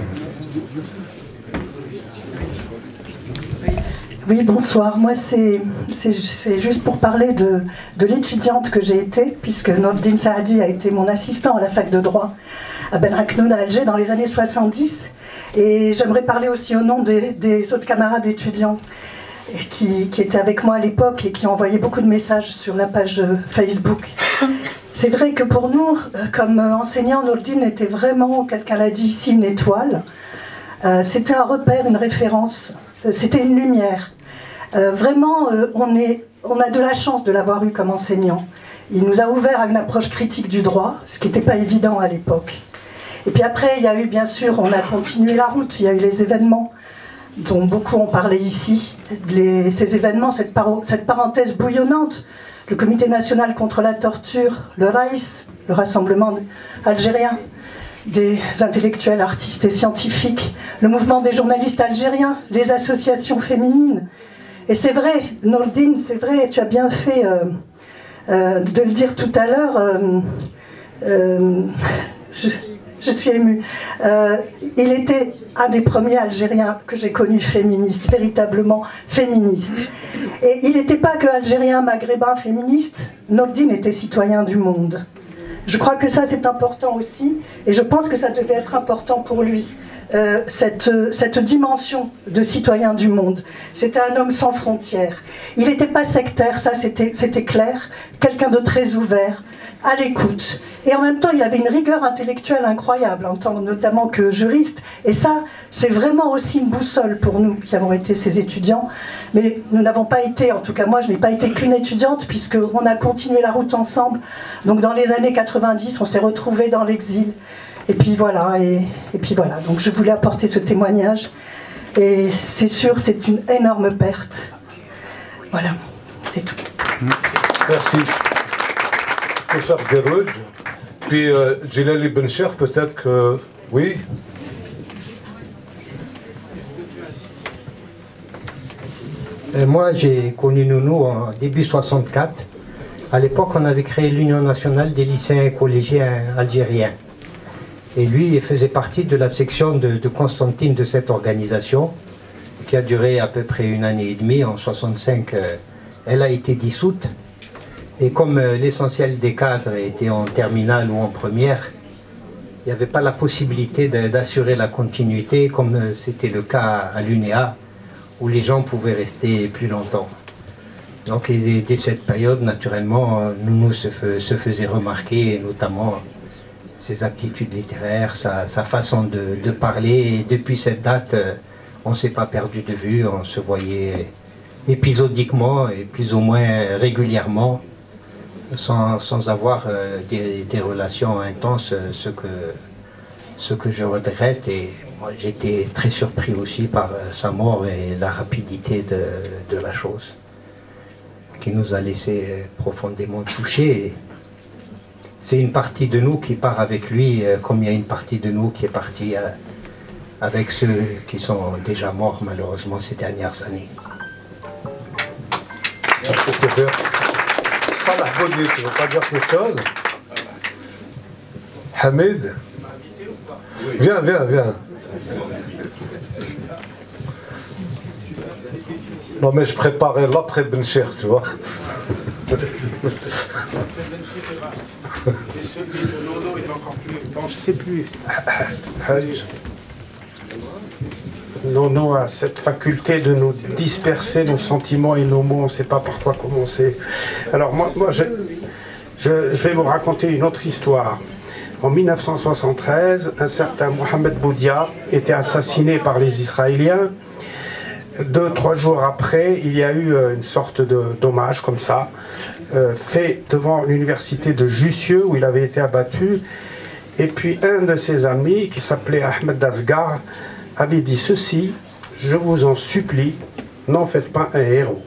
Oui, bonsoir. Moi, c'est juste pour parler de l'étudiante que j'ai été, puisque Nordine Saadi a été mon assistant à la fac de droit à Ben Raknoun à Alger dans les années 70. Et j'aimerais parler aussi au nom des autres camarades étudiants qui étaient avec moi à l'époque et qui ont envoyé beaucoup de messages sur la page Facebook. C'est vrai que pour nous, comme enseignants, Nordine était vraiment, quelqu'un l'a dit ici, une étoile. C'était un repère, une référence, c'était une lumière. Vraiment, on a de la chance de l'avoir eu comme enseignant. Il nous a ouvert à une approche critique du droit, ce qui n'était pas évident à l'époque. Et puis après, il y a eu, bien sûr, on a continué la route, il y a eu les événements dont beaucoup ont parlé ici. Ces événements, cette parenthèse bouillonnante, le Comité national contre la torture, le RAIS, le Rassemblement algérien des intellectuels, artistes et scientifiques, le mouvement des journalistes algériens, les associations féminines. Et c'est vrai, Nordine, c'est vrai, tu as bien fait de le dire tout à l'heure, je suis émue. Il était un des premiers Algériens que j'ai connus féministes, véritablement féministes. Et il n'était pas que Algérien, maghrébin, féministe, Nordine était citoyen du monde. Je crois que ça c'est important aussi, et je pense que ça devait être important pour lui, cette dimension de citoyen du monde. C'était un homme sans frontières. Il n'était pas sectaire, ça c'était clair, quelqu'un de très ouvert, à l'écoute. Et en même temps, il avait une rigueur intellectuelle incroyable, en tant notamment que juriste. Et ça, c'est vraiment aussi une boussole pour nous qui avons été ses étudiants. Mais nous n'avons pas été, en tout cas moi, je n'ai pas été qu'une étudiante, puisqu'on a continué la route ensemble. Donc dans les années 90, on s'est retrouvés dans l'exil. Et puis voilà, et puis voilà. Donc je voulais apporter ce témoignage. Et c'est sûr, c'est une énorme perte. Voilà, c'est tout. Merci. Pour faire Garouj. Puis Djilali Bencher, peut-être que... Oui. Moi, j'ai connu Nounou en début 64. À l'époque, on avait créé l'Union nationale des lycéens et collégiens algériens. Et lui, il faisait partie de la section de Constantine de cette organisation, qui a duré à peu près 1 année et demie. En 65, elle a été dissoute. Et comme l'essentiel des cadres étaient en terminale ou en première, il n'y avait pas la possibilité d'assurer la continuité, comme c'était le cas à l'UNEA, où les gens pouvaient rester plus longtemps. Donc dès cette période, naturellement, Nounou se faisait remarquer, et notamment ses aptitudes littéraires, sa façon de parler. Et depuis cette date, on ne s'est pas perdu de vue, on se voyait épisodiquement et plus ou moins régulièrement, sans avoir des relations intenses, ce que je regrette. Et moi, j'étais très surpris aussi par sa mort et la rapidité de la chose, qui nous a laissé profondément touchés. C'est une partie de nous qui part avec lui, comme il y a une partie de nous qui est partie avec ceux qui sont déjà morts malheureusement ces dernières années. Tu veux pas dire quelque chose? Hamid? Viens. Non mais je préparais l'après Bencher, tu vois. Je sais plus. Nono a cette faculté de nous disperser nos sentiments et nos mots, on ne sait pas par quoi commencer. Alors moi je vais vous raconter une autre histoire. En 1973, un certain Mohamed Boudia était assassiné par les Israéliens. 2-3 jours après, il y a eu une sorte d'hommage comme ça, fait devant l'université de Jussieu où il avait été abattu. Et puis un de ses amis, qui s'appelait Ahmed Asghar, avait dit ceci: je vous en supplie, n'en faites pas un héros.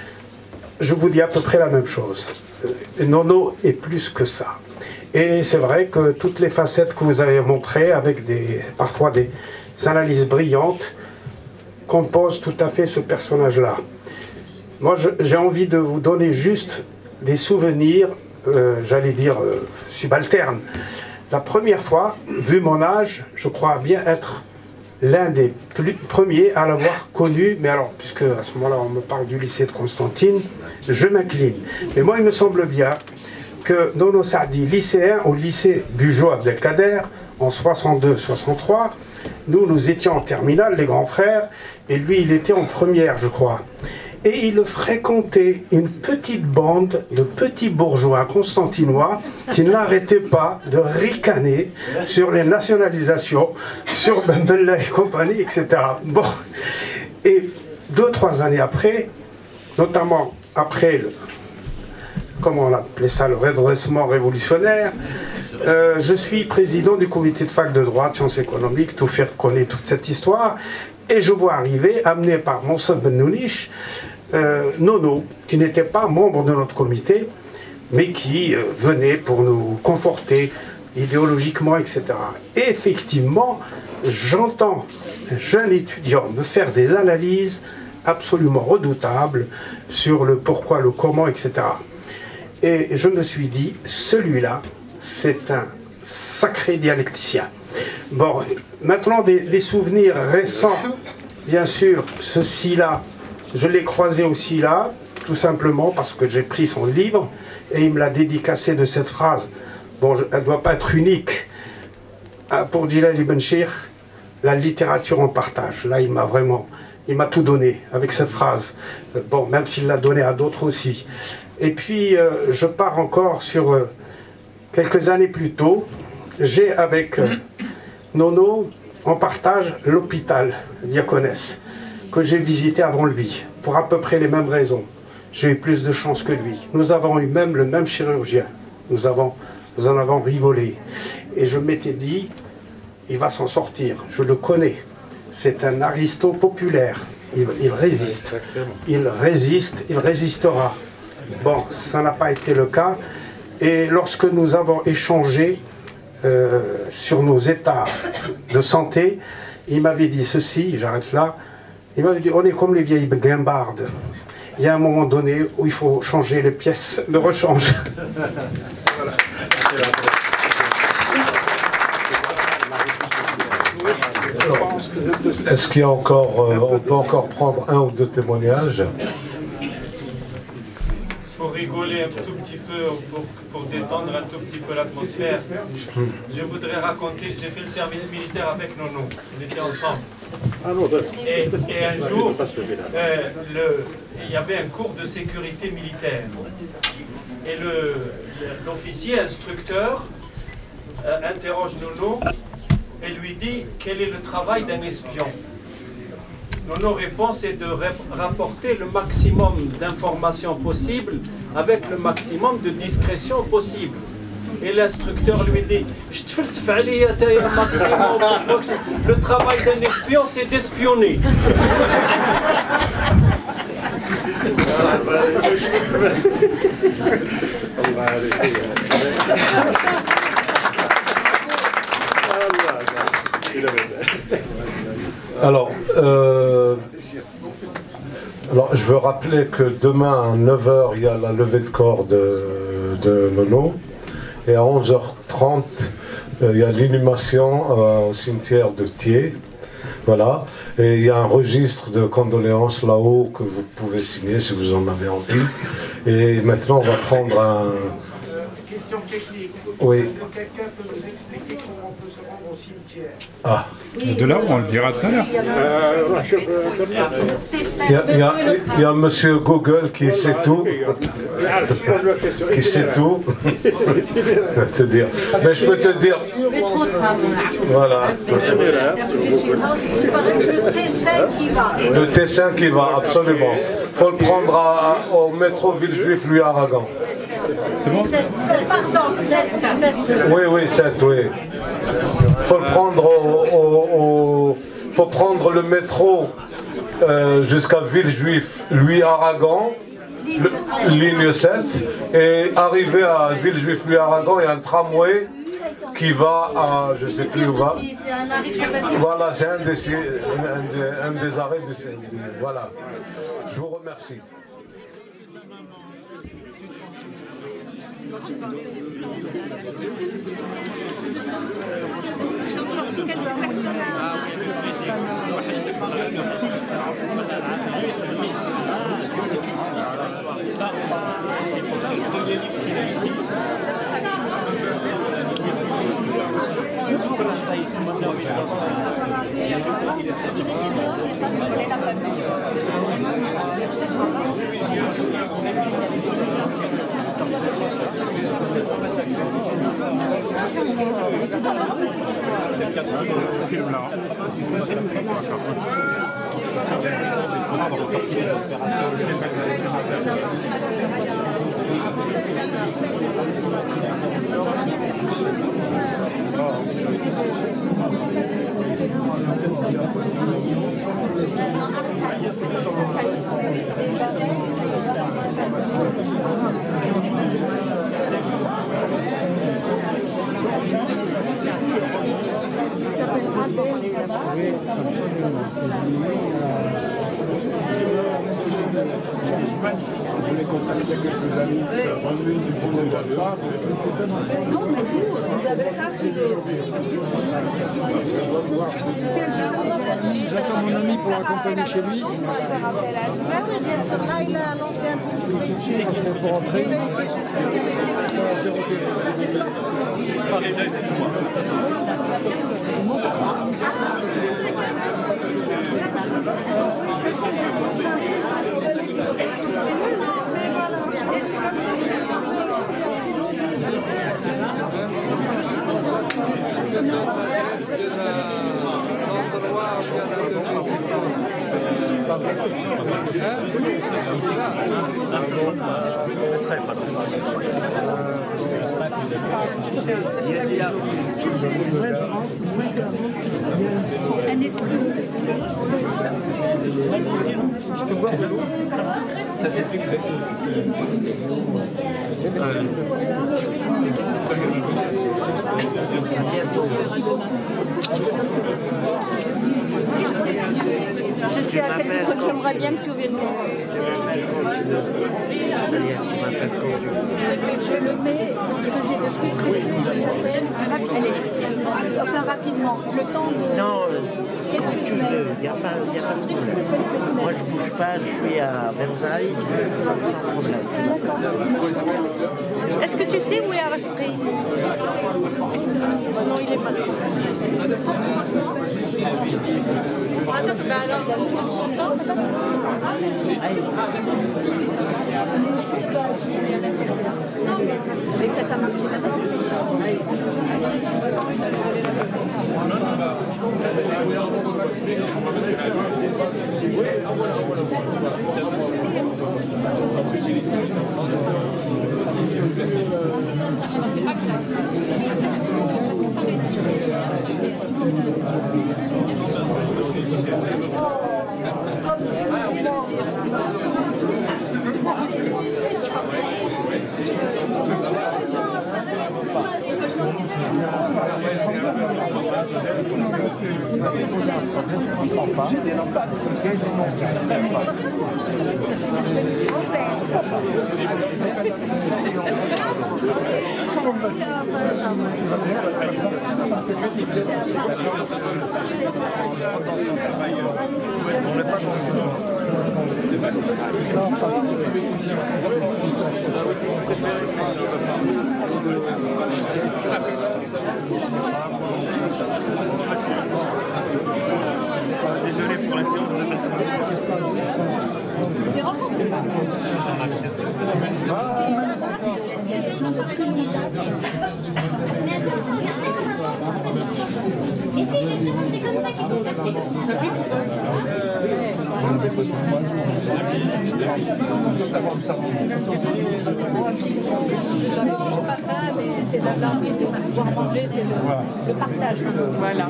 Je vous dis à peu près la même chose. Nono est plus que ça. Et c'est vrai que toutes les facettes que vous avez montrées, avec parfois des analyses brillantes, composent tout à fait ce personnage-là. Moi, j'ai envie de vous donner juste des souvenirs, j'allais dire, subalternes. La première fois, vu mon âge, je crois bien être l'un des premiers à l'avoir connu, mais alors, puisque à ce moment-là on me parle du lycée de Constantine, je m'incline. Mais moi il me semble bien que Nono Saadi, lycéen au lycée Bugeaud Abdelkader, en 62-63, nous étions en terminale, les grands frères, et lui il était en première, je crois. Et il fréquentait une petite bande de petits bourgeois constantinois qui ne l'arrêtaient pas de ricaner sur les nationalisations, sur Ben Bella et compagnie, etc. Bon. Et 2-3 années après, notamment après comment on appelait ça, le redressement révolutionnaire, je suis président du comité de fac de droit, de sciences économiques, tout faire connaître toute cette histoire. Et je vois arriver, amené par Monsef Ben Nouniche, Nono, qui n'était pas membre de notre comité, mais qui venait pour nous conforter idéologiquement, etc. Et effectivement, j'entends un jeune étudiant me faire des analyses absolument redoutables sur le pourquoi, le comment, etc. Et je me suis dit, celui-là, c'est un sacré dialecticien. Bon, maintenant des souvenirs récents, bien sûr, ceci-là, je l'ai croisé aussi là, tout simplement parce que j'ai pris son livre et il me l'a dédicacé de cette phrase. Bon, elle ne doit pas être unique. Pour Djilal Ibn Cheikh, la littérature en partage. Là, il m'a tout donné avec cette phrase. Bon, même s'il l'a donné à d'autres aussi. Et puis, je pars encore sur quelques années plus tôt. J'ai avec Nono en partage l'hôpital Diaconesse que j'ai visité avant lui, pour à peu près les mêmes raisons. J'ai eu plus de chance que lui. Nous avons eu même le même chirurgien. Nous en avons rigolé. Et je m'étais dit, il va s'en sortir, je le connais. C'est un aristo populaire. Il résiste. Il résiste, il résistera. Bon, ça n'a pas été le cas. Et lorsque nous avons échangé sur nos états de santé, il m'avait dit ceci, j'arrête là, il m'avait dit, on est comme les vieilles guimbardes. Il y a un moment donné où il faut changer les pièces de rechange. Voilà. Est-ce qu'il y a encore, on peut encore prendre un ou deux témoignages? Pour rigoler un tout petit peu, pour détendre un tout petit peu l'atmosphère, je voudrais raconter, j'ai fait le service militaire avec Nono, on était ensemble. Et un jour, il y avait un cours de sécurité militaire. Et l'officier instructeur interroge Nono et lui dit quel est le travail d'un espion. Nono répond, c'est de rapporter le maximum d'informations possibles avec le maximum de discrétion possible. Et l'instructeur lui dit, le travail d'un espion, c'est d'espionner. Alors, je veux rappeler que demain à 9h, il y a la levée de corps de Nono. Et à 11h30, il y a l'inhumation au cimetière de Thiers. Voilà. Et il y a un registre de condoléances là-haut que vous pouvez signer si vous en avez envie. Et maintenant, on va prendre un... Question technique. Oui. Est-ce que quelqu'un peut nous expliquer comment on peut se rendre au cimetière? Ah. De là, on le dira tout à l'heure. Il y a monsieur Google qui sait tout. Qui sait tout. Je vais te dire. Mais je peux te dire. Voilà. Le Tessin qui va, absolument. Il faut le prendre au métro Villejuif, lui à Aragon. C'est bon? Oui, 7, oui. Faut le prendre faut prendre le métro jusqu'à Villejuif, lui Aragon, ligne 7, et arriver à Villejuif, lui Aragon, il y a un tramway qui va à, je ne sais plus où va. Voilà, c'est un des arrêts de cette. Voilà. Je vous remercie. J'attends mon ami pour l'accompagner chez lui. Pour rentrer. Un esprit. Je peux boire de l'eau. Ça s'est fait. Je sais à quelle fois j'aimerais bien que tu viennes. Je le mets dans ce que j'ai de plus précis. Enfin, rapidement. Le temps de. Non, quelques tu semaines. veux, il n'y a pas de problème. Moi, je ne bouge pas, je suis à Versailles, sans problème. Est-ce que tu sais où est Araspri? Non, il n'est pas là. Mais peut-être à Martina. Et c'est justement, c'est comme ça qu'ils vont passer. C'est l'envie de pouvoir manger, c'est le partage. Voilà.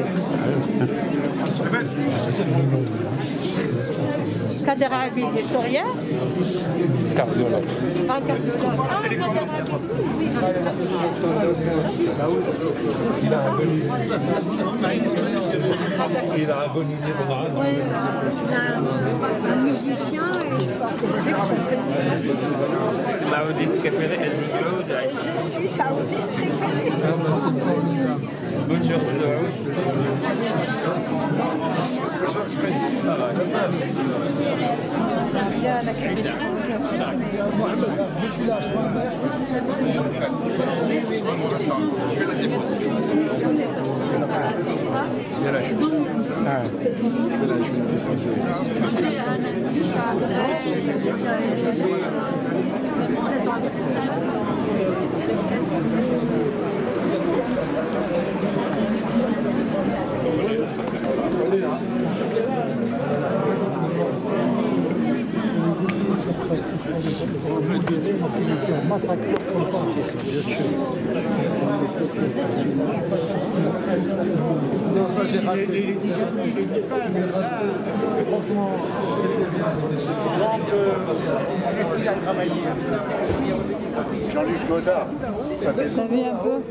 Kader Habib, historien. Cardiologue. Ah, cardiologue. Ah, Kader Habib. Il a agonisé pendant un an. Oui, c'est un musicien et La audiste préférée, elle dit Claude. je suis sa autiste préférée. Bonne journée. Bien la cuisine, bien sûr, mais Je suis là, je vais la déposer. Qu'est-ce qu'il a travaillé? Jean-Luc Godard. t'as vu un peu?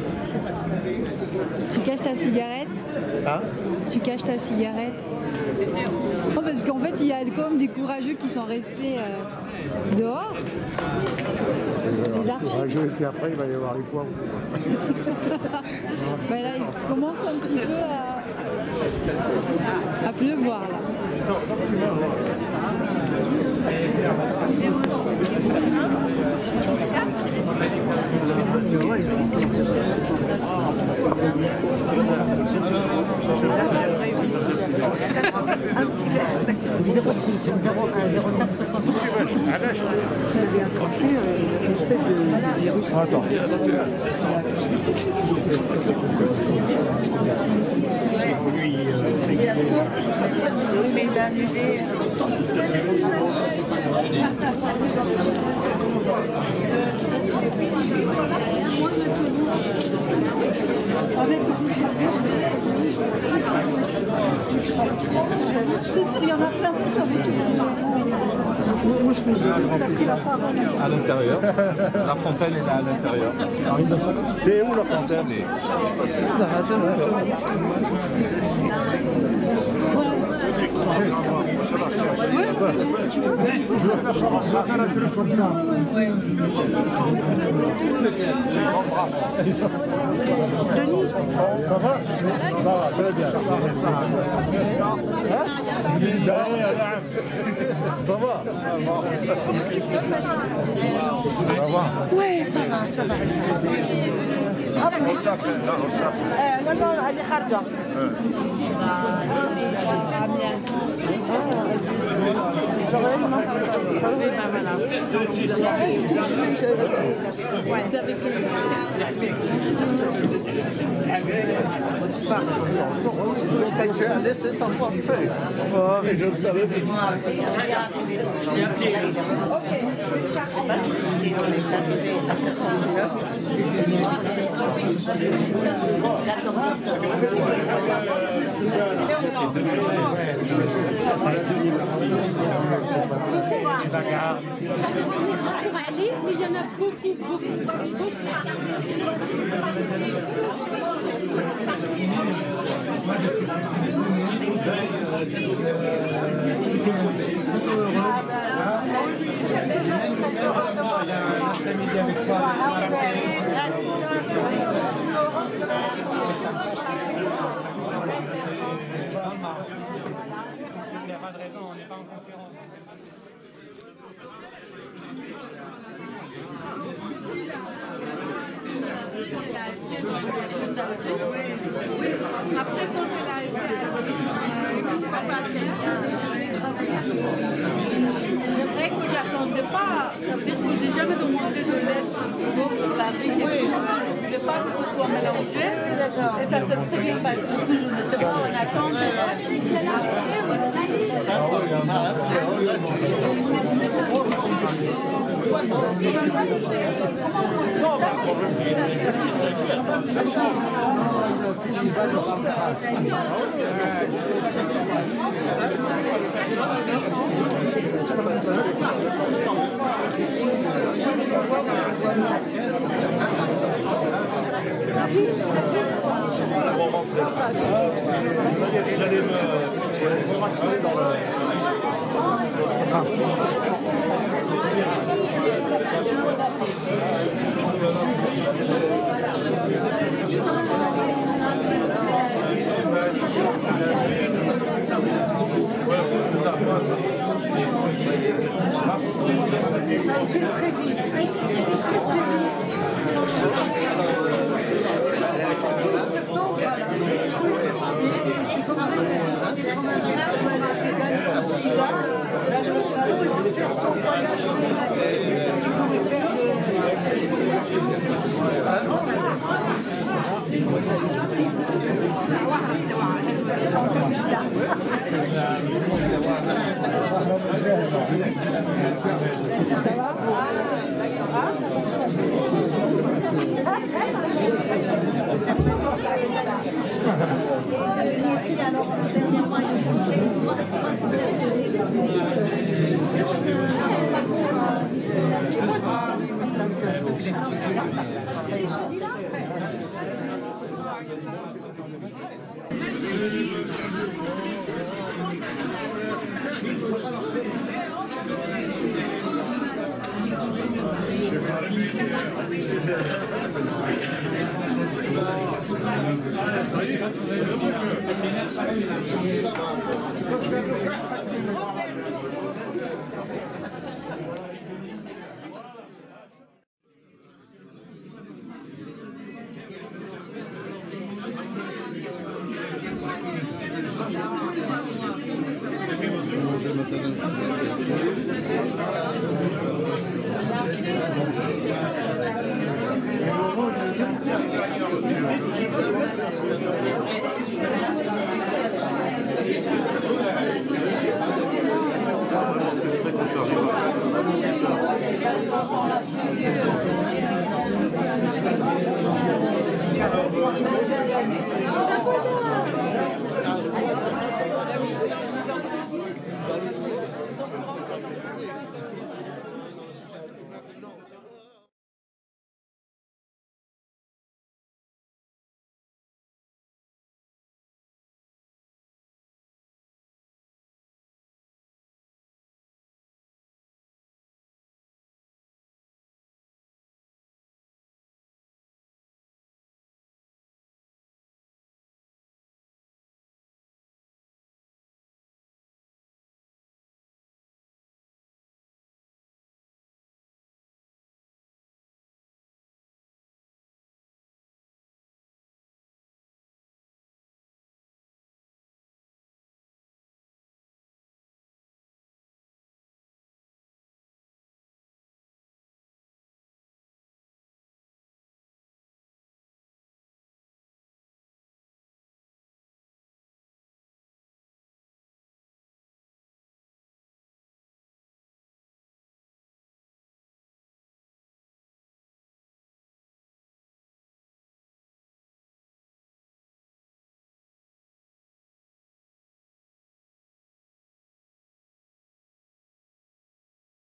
Tu caches ta cigarette? Hein? Tu caches ta cigarette? Oh, parce qu'en fait, il y a quand même des courageux qui sont restés dehors. Courageux, et puis après, il va y avoir les poids. Ben là, il commence un petit peu à pleuvoir, là. Attends. Mais il a annulé. C'est sûr, il y en a plein d'autres. Moi, je pense À l'intérieur. La fontaine est là à l'intérieur. C'est où la fontaine? Denis, ça va? Ça va, très bien. Ça va? Ouais, ça va, ça va. Laissez ton portefeuille. Mais je le savais bien. Mais il y en a beaucoup, beaucoup. Il n'y a pas de raison, on n'est pas en concurrence. Après, quand elle a été c'est vrai avez demandé de l'aide pour la vie des gens. Je ne voulais pas que ce soit mélangé. Et ça s'est très bien passé. Je n'étais pas en attente. J'allais me rassurer dans le... Ça a été très vite, très vite. Merci.